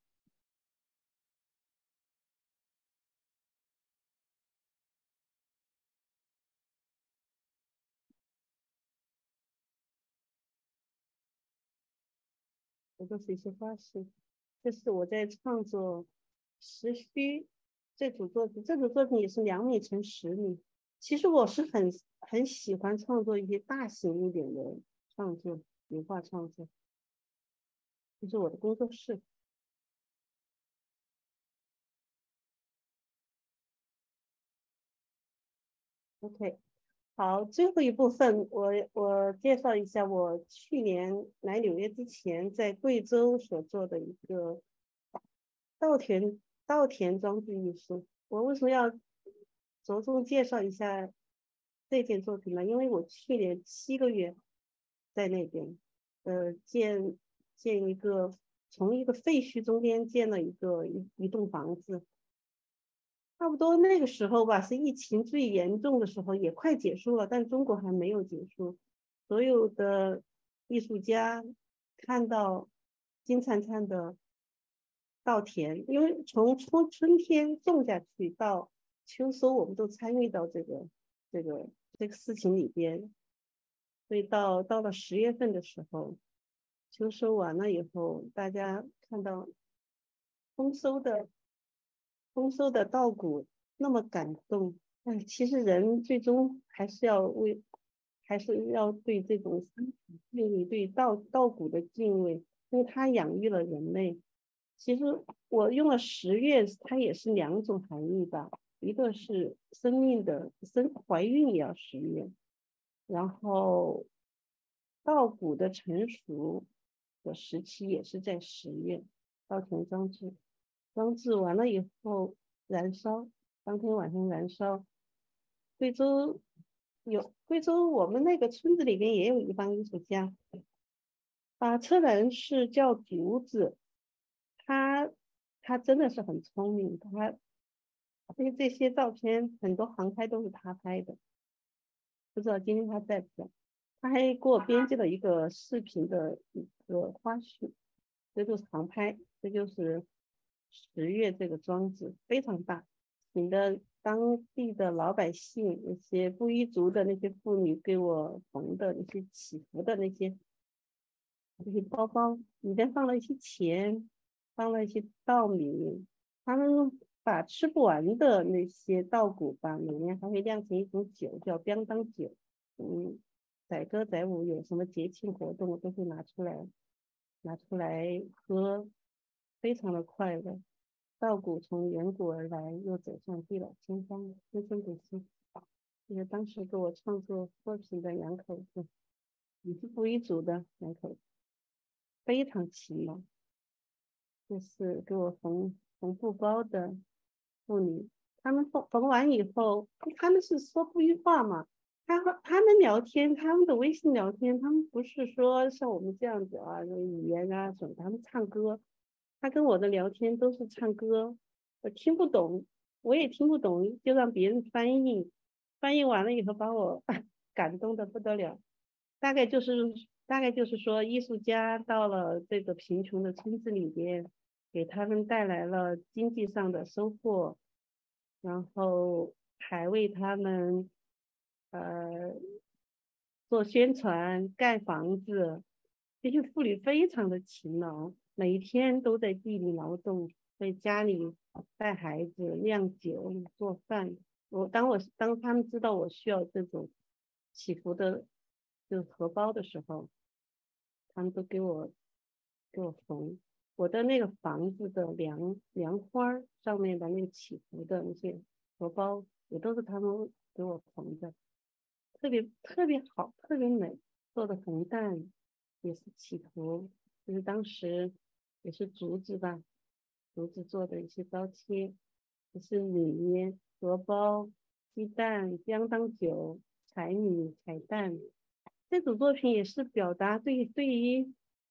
这都是一些花式，这是我在创作石须这组作品，这组作品也是两米乘十米。其实我是很很喜欢创作一些大型一点的创作，油画创作，这是我的工作室。OK， 好，最后一部分我我介绍一下我去年来纽约之前在贵州所做的一个稻田稻田装置艺术。我为什么要着重介绍一下这件作品呢？因为我去年七个月在那边，呃，建建一个从一个废墟中间建了一个一一栋房子。差不多那个时候吧，是疫情最严重的时候，也快结束了，但中国还没有结束。所有的艺术家看到金灿灿的稻田，因为从春春天种下去到秋收，我们都参与到这个这个这个事情里边。所以到到了十月份的时候，秋收完了以后，大家看到丰收的。丰收的稻谷那么感动，哎，其实人最终还是要为，还是要对这种身体敬畏，对稻稻谷的敬畏，因为它养育了人类。其实我用了十月，它也是两种含义吧，一个是生命的生怀孕也要十月，然后稻谷的成熟的时期也是在十月，稻田装置。装置完了以后燃烧，当天晚上燃烧。贵州有贵州，我们那个村子里边也有一帮艺术家，啊，策人是叫竹子，他他真的是很聪明，他因为这些照片很多航拍都是他拍的，不知道今天他在不在。他还给我编辑了一个视频的一个花絮，这就是航拍，这就是十月这个装置非常大，请的当地的老百姓，那些布依族的那些妇女给我缝的那些祈福的那些那些包包，里边放了一些钱，放了一些稻米，他们把吃不完的那些稻谷吧，每年还会酿成一种酒，叫边当酒，嗯，载歌载舞，有什么节庆活动都会拿出来拿出来喝，非常的快乐。稻谷从远古而来，又走向地老天荒，生生不息。这是当时给我创作作品的两口子，也是布依族的两口子，非常勤劳。这是给我缝缝布包的妇女，他们缝缝完以后，他们是说布依话嘛，他他们聊天，他们的微信聊天，他们不是说像我们这样子啊，语言啊什么，他们唱歌。他跟我的聊天都是唱歌，我听不懂，我也听不懂，就让别人翻译，翻译完了以后把我感动的不得了。大概就是大概就是说，艺术家到了这个贫穷的村子里边，给他们带来了经济上的收获，然后还为他们呃做宣传、盖房子。这些妇女非常的勤劳，每一天都在地里劳动，在家里带孩子、酿酒、做饭。我当我当他们知道我需要这种祈福的就是荷包的时候，他们都给我给我缝。我的那个房子的梁梁花上面的那个祈福的那些荷包，也都是他们给我缝的，特别特别好，特别美，做的红蛋。也是祈福，就是当时也是竹子吧，竹子做的一些刀切，也是米、荷包、鸡蛋、姜当酒、彩米、彩蛋。这组作品也是表达对对于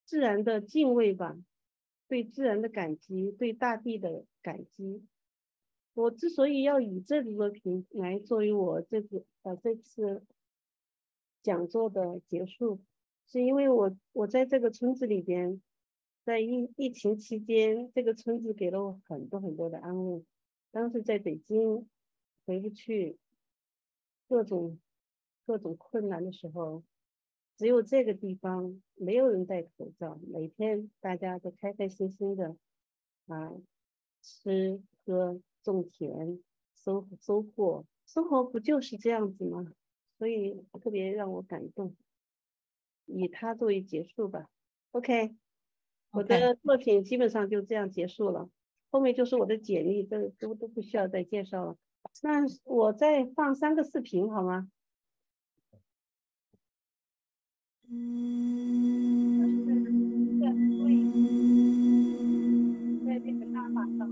自然的敬畏吧，对自然的感激，对大地的感激。我之所以要以这个作品来作为我这个呃这次讲座的结束，是因为我我在这个村子里边，在疫疫情期间，这个村子给了我很多很多的安慰。当时在北京回不去，各种各种困难的时候，只有这个地方没有人戴口罩，每天大家都开开心心的啊，吃喝种田收收获，生活不就是这样子吗？所以特别让我感动，以它作为结束吧。OK， 我的作品基本上就这样结束了，后面就是我的简历，这都都不需要再介绍了。那我再放三个视频好吗？在这个大马上。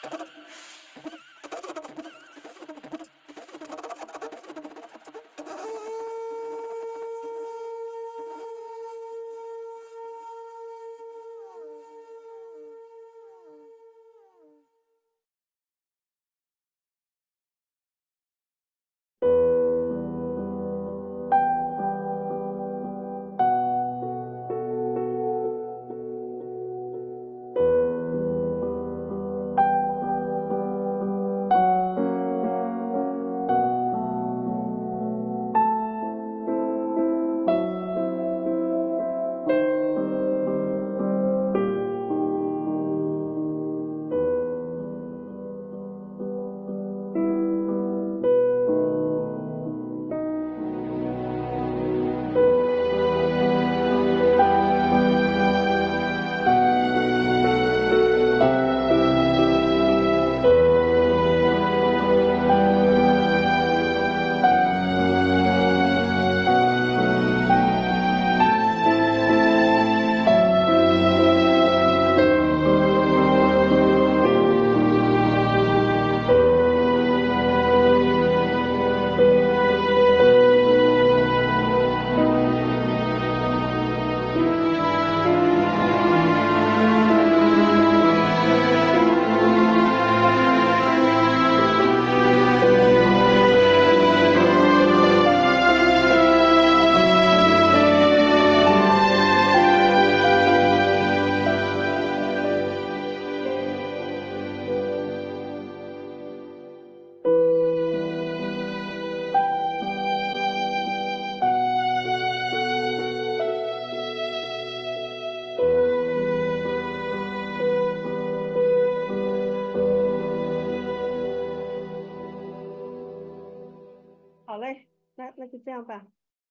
好嘞，那那就这样吧。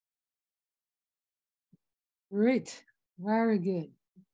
Great, very good,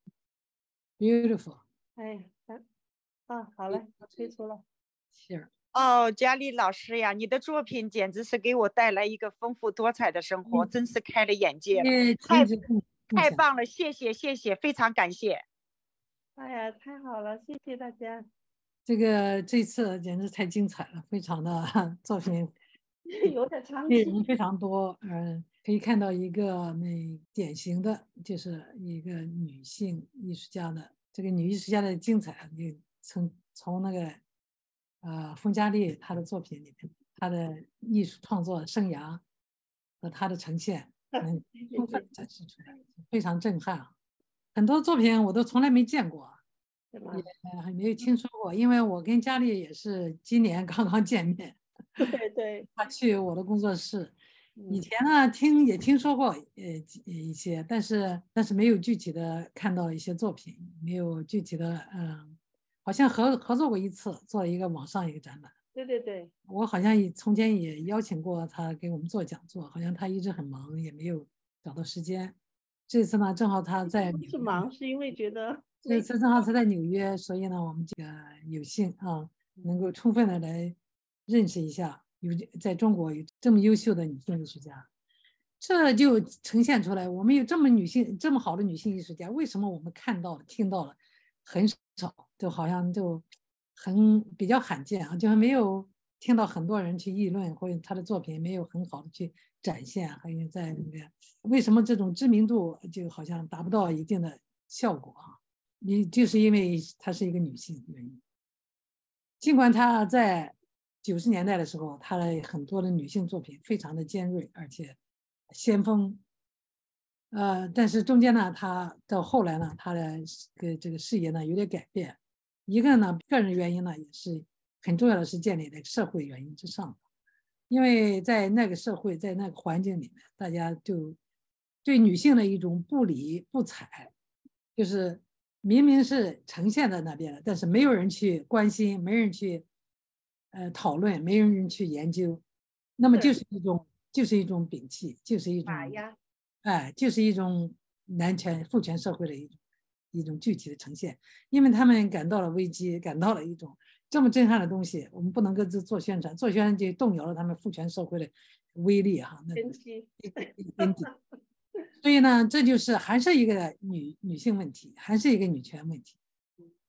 beautiful. 哎，啊，好嘞，我退出了。 Sure. 哦，佳丽老师呀，你的作品简直是给我带来一个丰富多彩的生活， 嗯、 真是开了眼界了， 太太棒了，谢谢谢谢，非常感谢。 哎呀，太好了，谢谢大家。 这个这次简直太精彩了，非常的作品有点长内容非常多，嗯，可以看到一个那典型的就是一个女性艺术家的这个女艺术家的精彩，你从从那个呃奉家丽她的作品里面，她的艺术创作生涯和她的呈现能充分展示出来，非常震撼啊！很多作品我都从来没见过。也还没有听说过，因为我跟佳丽也是今年刚刚见面。 对对， 他去我的工作室，以前呢听也听说过呃一些，但是但是没有具体的看到一些作品，没有具体的嗯，好像合合作过一次，做一个网上一个展览。 对对对， 我好像也从前也邀请过他给我们做讲座，好像他一直很忙，也没有找到时间。这次呢，正好他在不是忙，是因为觉得这次正好他在纽约，所以呢，我们这个有幸啊，能够充分的来认识一下有在中国有这么优秀的女性艺术家，这就呈现出来，我们有这么女性这么好的女性艺术家，为什么我们看到了听到了很少，就好像就很比较罕见啊，就还没有听到很多人去议论，或者他的作品没有很好的去展现，还有在那个为什么这种知名度就好像达不到一定的效果啊？你就是因为她是一个女性原因，尽管她在九十年代的时候，她的很多的女性作品非常的尖锐，而且先锋，呃，但是中间呢，她到后来呢，她的个这个事业呢有点改变，一个呢个人原因呢也是很重要的是建立在社会原因之上，因为在那个社会在那个环境里面，大家就对女性的一种不理不睬，就是明明是呈现在那边的，但是没有人去关心，没人去呃讨论，没有人去研究，那么就是一种就是一种摒弃，就是一种哎，就是一种男权父权社会的一种一种具体的呈现，因为他们感到了危机，感到了一种这么震撼的东西，我们不能各自做宣传，做宣传就动摇了他们父权社会的威力哈，那根基根基。所以呢，这就是还是一个女女性问题，还是一个女权问题。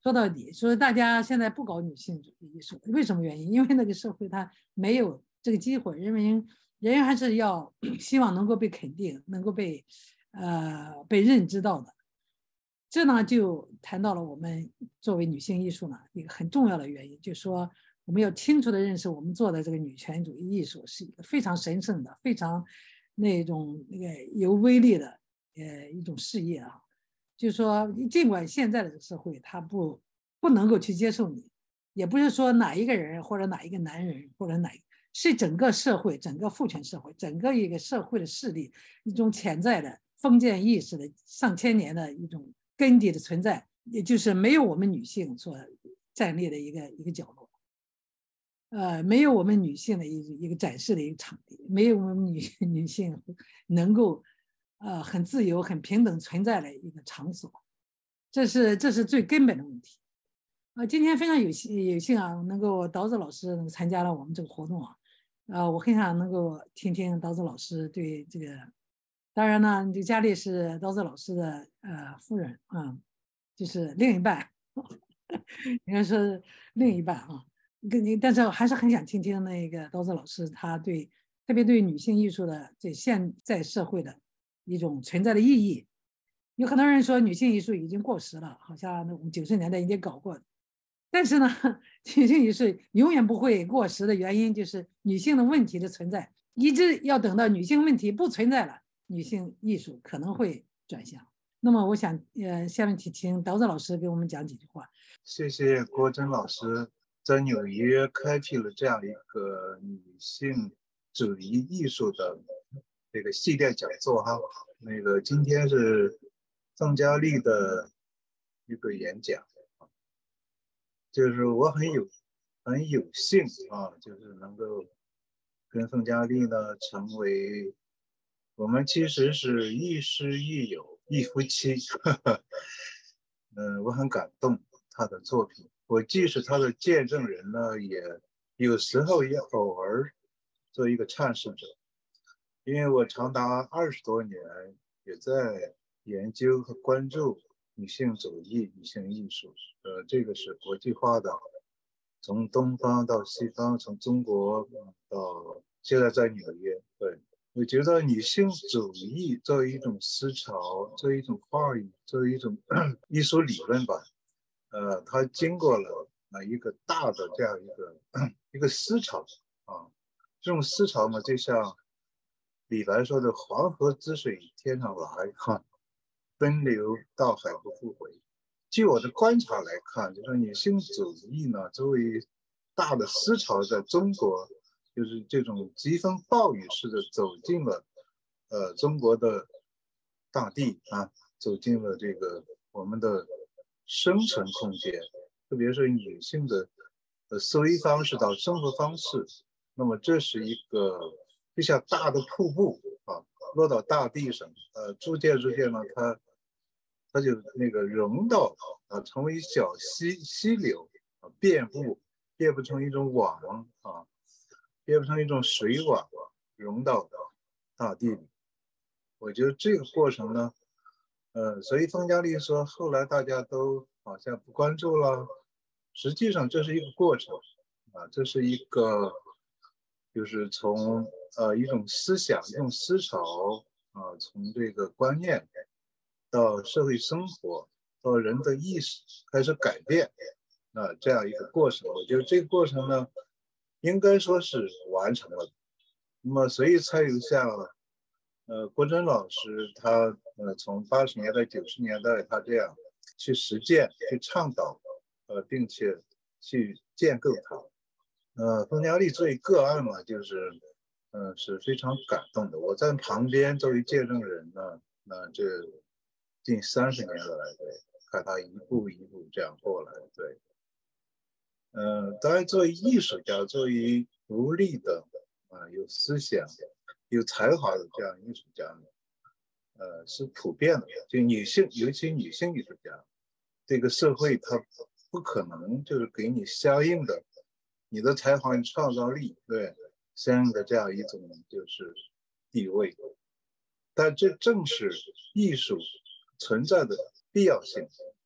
说到底，说大家现在不搞女性主义艺术，为什么原因？因为那个社会它没有这个机会，人们人还是要希望能够被肯定，能够被呃被认知到的。这呢就谈到了我们作为女性艺术呢一个很重要的原因，就是说我们要清楚的认识，我们做的这个女权主义艺术是一个非常神圣的、非常那种那个有威力的呃一种事业啊。就是说，尽管现在的这个社会它不不能够去接受你，也不是说哪一个人或者哪一个男人或者哪是整个社会、整个父权社会、整个一个社会的势力一种潜在的封建意识的上千年的一种根底的存在，也就是没有我们女性所站立的一个一个角落，呃，没有我们女性的一一个展示的一个场地，没有我们女女性能够呃很自由、很平等存在的一个场所，这是这是最根本的问题。呃，今天非常有幸有幸啊，能够刀子老师能参加了我们这个活动啊，呃，我很想能够听听刀子老师对这个。当然呢，这佳丽是刀子老师的呃夫人啊、嗯，就是另一半，应该是另一半啊。跟你，但是我还是很想听听那个刀子老师他对特别对女性艺术的这现在社会的一种存在的意义。有很多人说女性艺术已经过时了，好像我们九十年代已经搞过的。但是呢，女性艺术永远不会过时的原因就是女性的问题的存在，一直要等到女性问题不存在了，女性艺术可能会转向。那么我想呃，下面请刀子老师给我们讲几句话。 谢谢郭真老师在纽约开辟了这样一个女性主义艺术的这个系列讲座哈。那个今天是奉家丽的一个演讲，就是我很有很有幸啊，就是能够跟奉家丽呢成为我们其实是亦师亦友亦夫妻，嗯、呃，我很感动他的作品，我既是他的见证人呢，也有时候也偶尔做一个阐释者，因为我长达二十多年也在研究和关注女性主义、女性艺术，呃，这个是国际化的，从东方到西方，从中国到现在在纽约。对，我觉得女性主义作为一种思潮，作为一种话语，作为一种艺术理论吧，呃，它经过了呃一个大的这样一个一个思潮啊，这种思潮嘛，就像李白说的“黄河之水天上来”哈，奔流到海不复回。据我的观察来看，就是女性主义呢，作为大的思潮，在中国就是这种疾风暴雨似的走进了呃中国的大地啊，走进了这个我们的生存空间，特别是女性的呃思维方式到生活方式。那么这是一个就像大的瀑布啊，落到大地上，呃，逐渐逐渐呢，它它就那个融到啊，成为小溪溪流啊，遍布变不成一种网啊，变不成一种水网，融到大地里。我觉得这个过程呢，呃，所以奉家丽说后来大家都好像不关注了，实际上这是一个过程啊，这是一个就是从呃一种思想、一种思潮啊，从这个观念到社会生活，到人的意识开始改变啊，这样一个过程。我觉得这个过程呢，应该说是完成了。那么，所以才有像呃郭真老师他呃从八十年代、九十年代他这样去实践、去倡导，呃，并且去建构它。呃，奉家丽作为个案嘛，就是，呃，是非常感动的。我在旁边作为见证人呢，那这近三十年来，对，看他一步一步这样过来，对。呃，当然，作为艺术家，作为独立的啊、呃，有思想、有才华的这样艺术家呢，呃，是普遍的。就女性，尤其女性艺术家，这个社会它不可能就是给你相应的。你的才华、你创造力，对相应的这样一种就是地位，但这正是艺术存在的必要性。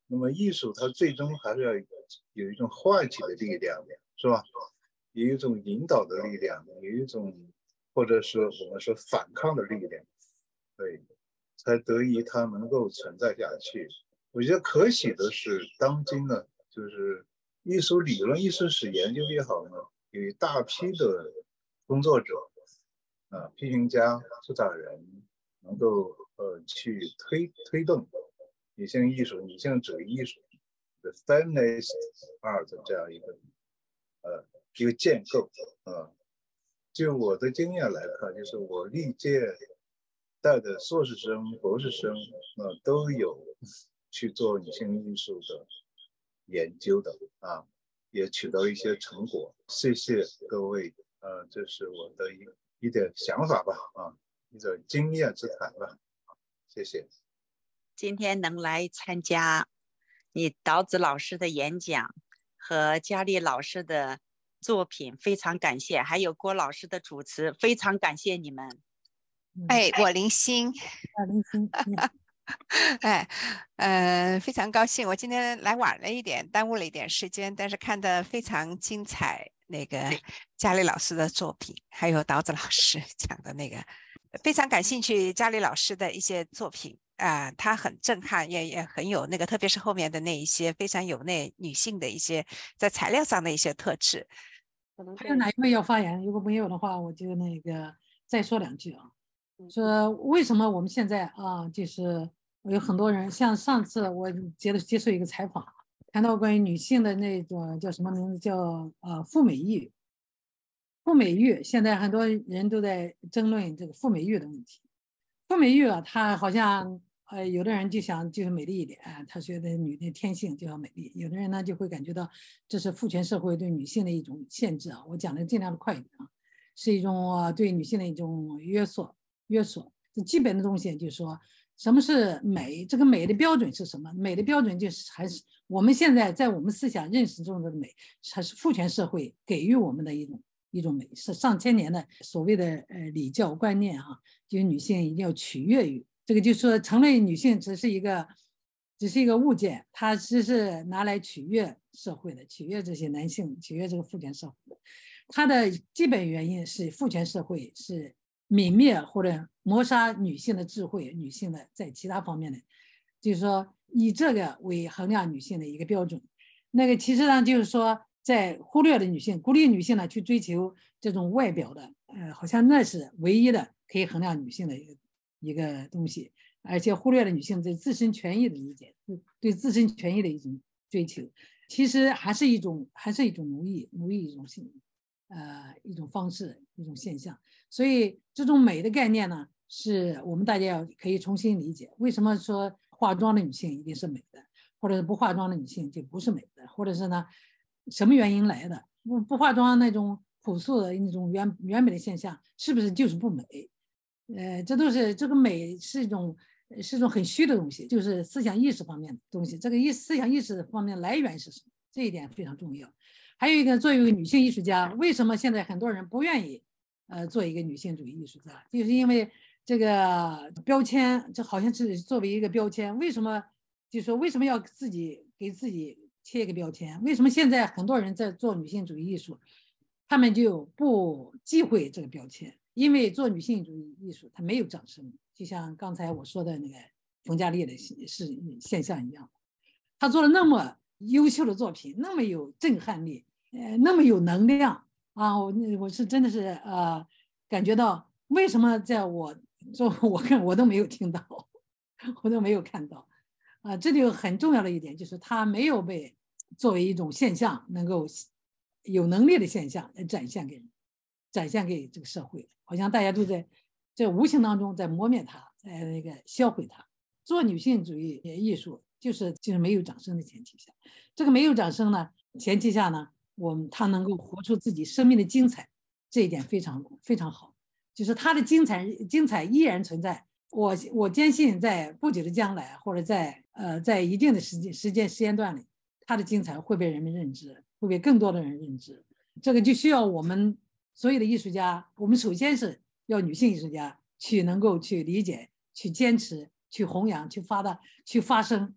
那么艺术它最终还是要有一种唤起的力量，是吧？有一种引导的力量，有一种或者说我们说反抗的力量，对，才得以它能够存在下去。我觉得可喜的是，当今呢，就是艺术理论、艺术史研究也好呢，有一大批的工作者，啊、呃，批评家、制作人，能够呃去推推动女性艺术、女性主义艺术的 Feminist Art 这样一个呃一个建构啊、呃。就我的经验来看，就是我历届带的硕士生、博士生啊、呃，都有去做女性艺术的研究的啊，也取得一些成果。谢谢各位，呃，这是我的一一点想法吧，啊，一点经验之谈吧，谢谢。 今天能来参加你岛子老师的演讲和佳丽老师的作品，非常感谢，还有郭老师的主持，非常感谢你们。 哎，我林欣， 啊，林欣， 哎，呃，非常高兴，我今天来晚了一点，耽误了一点时间，但是看得非常精彩。那个佳丽老师的作品，还有岛子老师讲的那个，非常感兴趣。佳丽老师的一些作品啊、呃，他很震撼，也也很有那个，特别是后面的那一些非常有那女性的一些在材料上的一些特质。 还有哪一位要发言？如果没有的话，我就那个再说两句啊。说为什么我们现在啊，就是有很多人，像上次我接接受一个采访，谈到关于女性的那种叫什么名字，叫呃赴美育。赴美育现在很多人都在争论这个赴美育的问题。赴美育啊，它好像呃有的人就想就是美丽一点，他觉得女的天性就要美丽；有的人呢就会感觉到这是父权社会对女性的一种限制啊。我讲的尽量的快一点啊，是一种、呃、对女性的一种约束。约束这基本的东西，就是说什么是美，这个美的标准是什么？美的标准就是还是我们现在在我们思想认识中的美，还是父权社会给予我们的一种一种美，是上千年的所谓的呃礼教观念啊，就是女性一定要取悦于这个，就是说承认女性只是一个只是一个物件，它只是拿来取悦社会的，取悦这些男性，取悦这个父权社会的。它的基本原因是父权社会是泯灭或者抹杀女性的智慧，女性的在其他方面的，就是说以这个为衡量女性的一个标准。那个其实上就是说，在忽略了女性，鼓励女性呢去追求这种外表的，呃，好像那是唯一的可以衡量女性的一个一个东西，而且忽略了女性对自身权益的理解，对自身权益的一种追求，其实还是一种还是一种奴役，奴役一种性。呃，一种方式，一种现象，所以这种美的概念呢，是我们大家要可以重新理解。为什么说化妆的女性一定是美的，或者是不化妆的女性就不是美的，或者是呢，什么原因来的？不不化妆那种朴素的那种原原美的现象，是不是就是不美？呃，这都是这个美是一种是一种很虚的东西，就是思想意识方面的东西。这个意思想意识方面来源是什么？这一点非常重要。还有一个，作为一个女性艺术家，为什么现在很多人不愿意，呃，做一个女性主义艺术家？就是因为这个标签，这好像是作为一个标签。为什么？就是说为什么要自己给自己贴一个标签？为什么现在很多人在做女性主义艺术，他们就不忌讳这个标签？因为做女性主义艺术，它没有掌声，就像刚才我说的那个冯家丽的是现象一样，她做了那么优秀的作品，那么有震撼力。呃，那么有能量啊！我我是真的是呃，感觉到为什么在我做我看我都没有听到，我都没有看到啊、呃！这就很重要的一点，就是它没有被作为一种现象，能够有能力的现象来展现给人，展现给这个社会，好像大家都在在无形当中在磨灭它，在那个销毁它。做女性主义艺术，就是就是没有掌声的前提下，这个没有掌声呢前提下呢。我们他能够活出自己生命的精彩，这一点非常非常好，就是他的精彩精彩依然存在。我我坚信在不久的将来，或者在呃在一定的时间时间时间段里，他的精彩会被人们认知，会被更多的人认知。这个就需要我们所有的艺术家，我们首先是要女性艺术家去能够去理解、去坚持、去弘扬、去发的、去发声。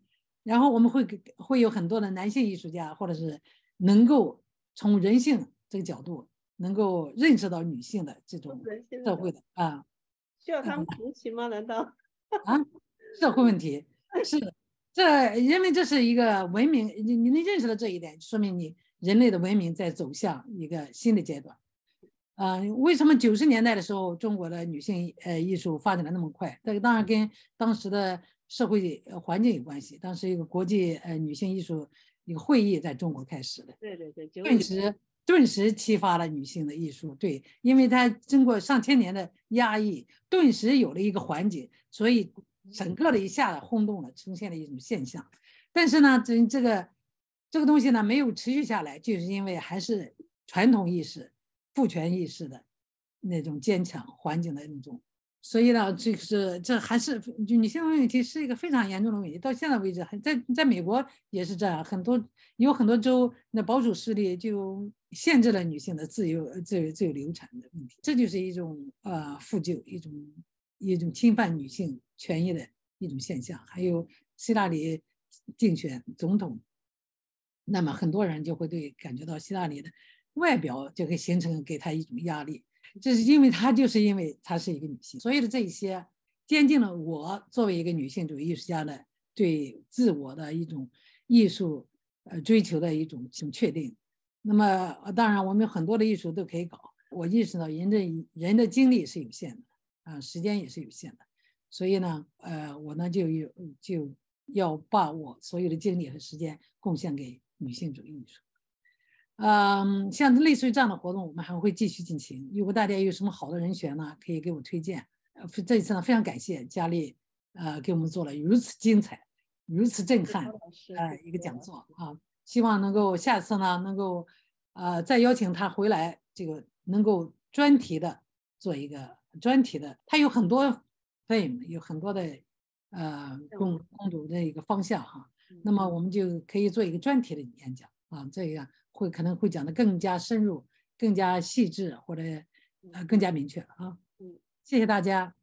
然后我们会会有很多的男性艺术家，或者是能够从人性这个角度能够认识到女性的这种社会的啊， 需要他们同情吗？难道啊社会问题是这，因为这是一个文明，你你认识了这一点，说明你人类的文明在走向一个新的阶段。呃，为什么九十年代的时候中国的女性呃艺术发展的那么快？这个当然跟当时的社会环境有关系。当时一个国际呃女性艺术一个会议在中国开始的， 对对对， 顿时顿时激发了女性的艺术。对，因为它经过上千年的压抑，顿时有了一个环境，所以整个的一下子轰动了，出现了一种现象。但是呢，这这个这个东西呢没有持续下来，就是因为还是传统意识、父权意识的那种坚强，环境的那种。所以呢，这是这还是就女性问题是一个非常严重的问题，到现在为止，还在在美国也是这样，很多有很多州那保守势力就限制了女性的自由自由自由流产的问题，这就是一种呃负疚，一种一种侵犯女性权益的一种现象。还有希拉里竞选总统，那么很多人就会对感觉到希拉里的外表就会形成给她一种压力。这是因为她就是因为她是一个女性，所有的这一些坚定了我作为一个女性主义艺术家的对自我的一种艺术呃追求的一种确定。那么当然我们很多的艺术都可以搞，我意识到人的人的精力是有限的啊，时间也是有限的，所以呢呃我呢就有就要把我所有的精力和时间贡献给女性主义艺术。嗯，像类似于这样的活动，我们还会继续进行。如果大家有什么好的人选呢，可以给我推荐。呃，这一次呢，非常感谢佳丽，呃，给我们做了如此精彩、如此震撼呃一个讲座啊。希望能够下次呢，能够呃再邀请他回来，这个能够专题的做一个专题的。他有很多 theme， 有很多的呃攻攻读的一个方向哈。那么我们就可以做一个专题的演讲啊，这样。会可能会讲得更加深入、更加细致，或者呃更加明确啊。谢谢大家。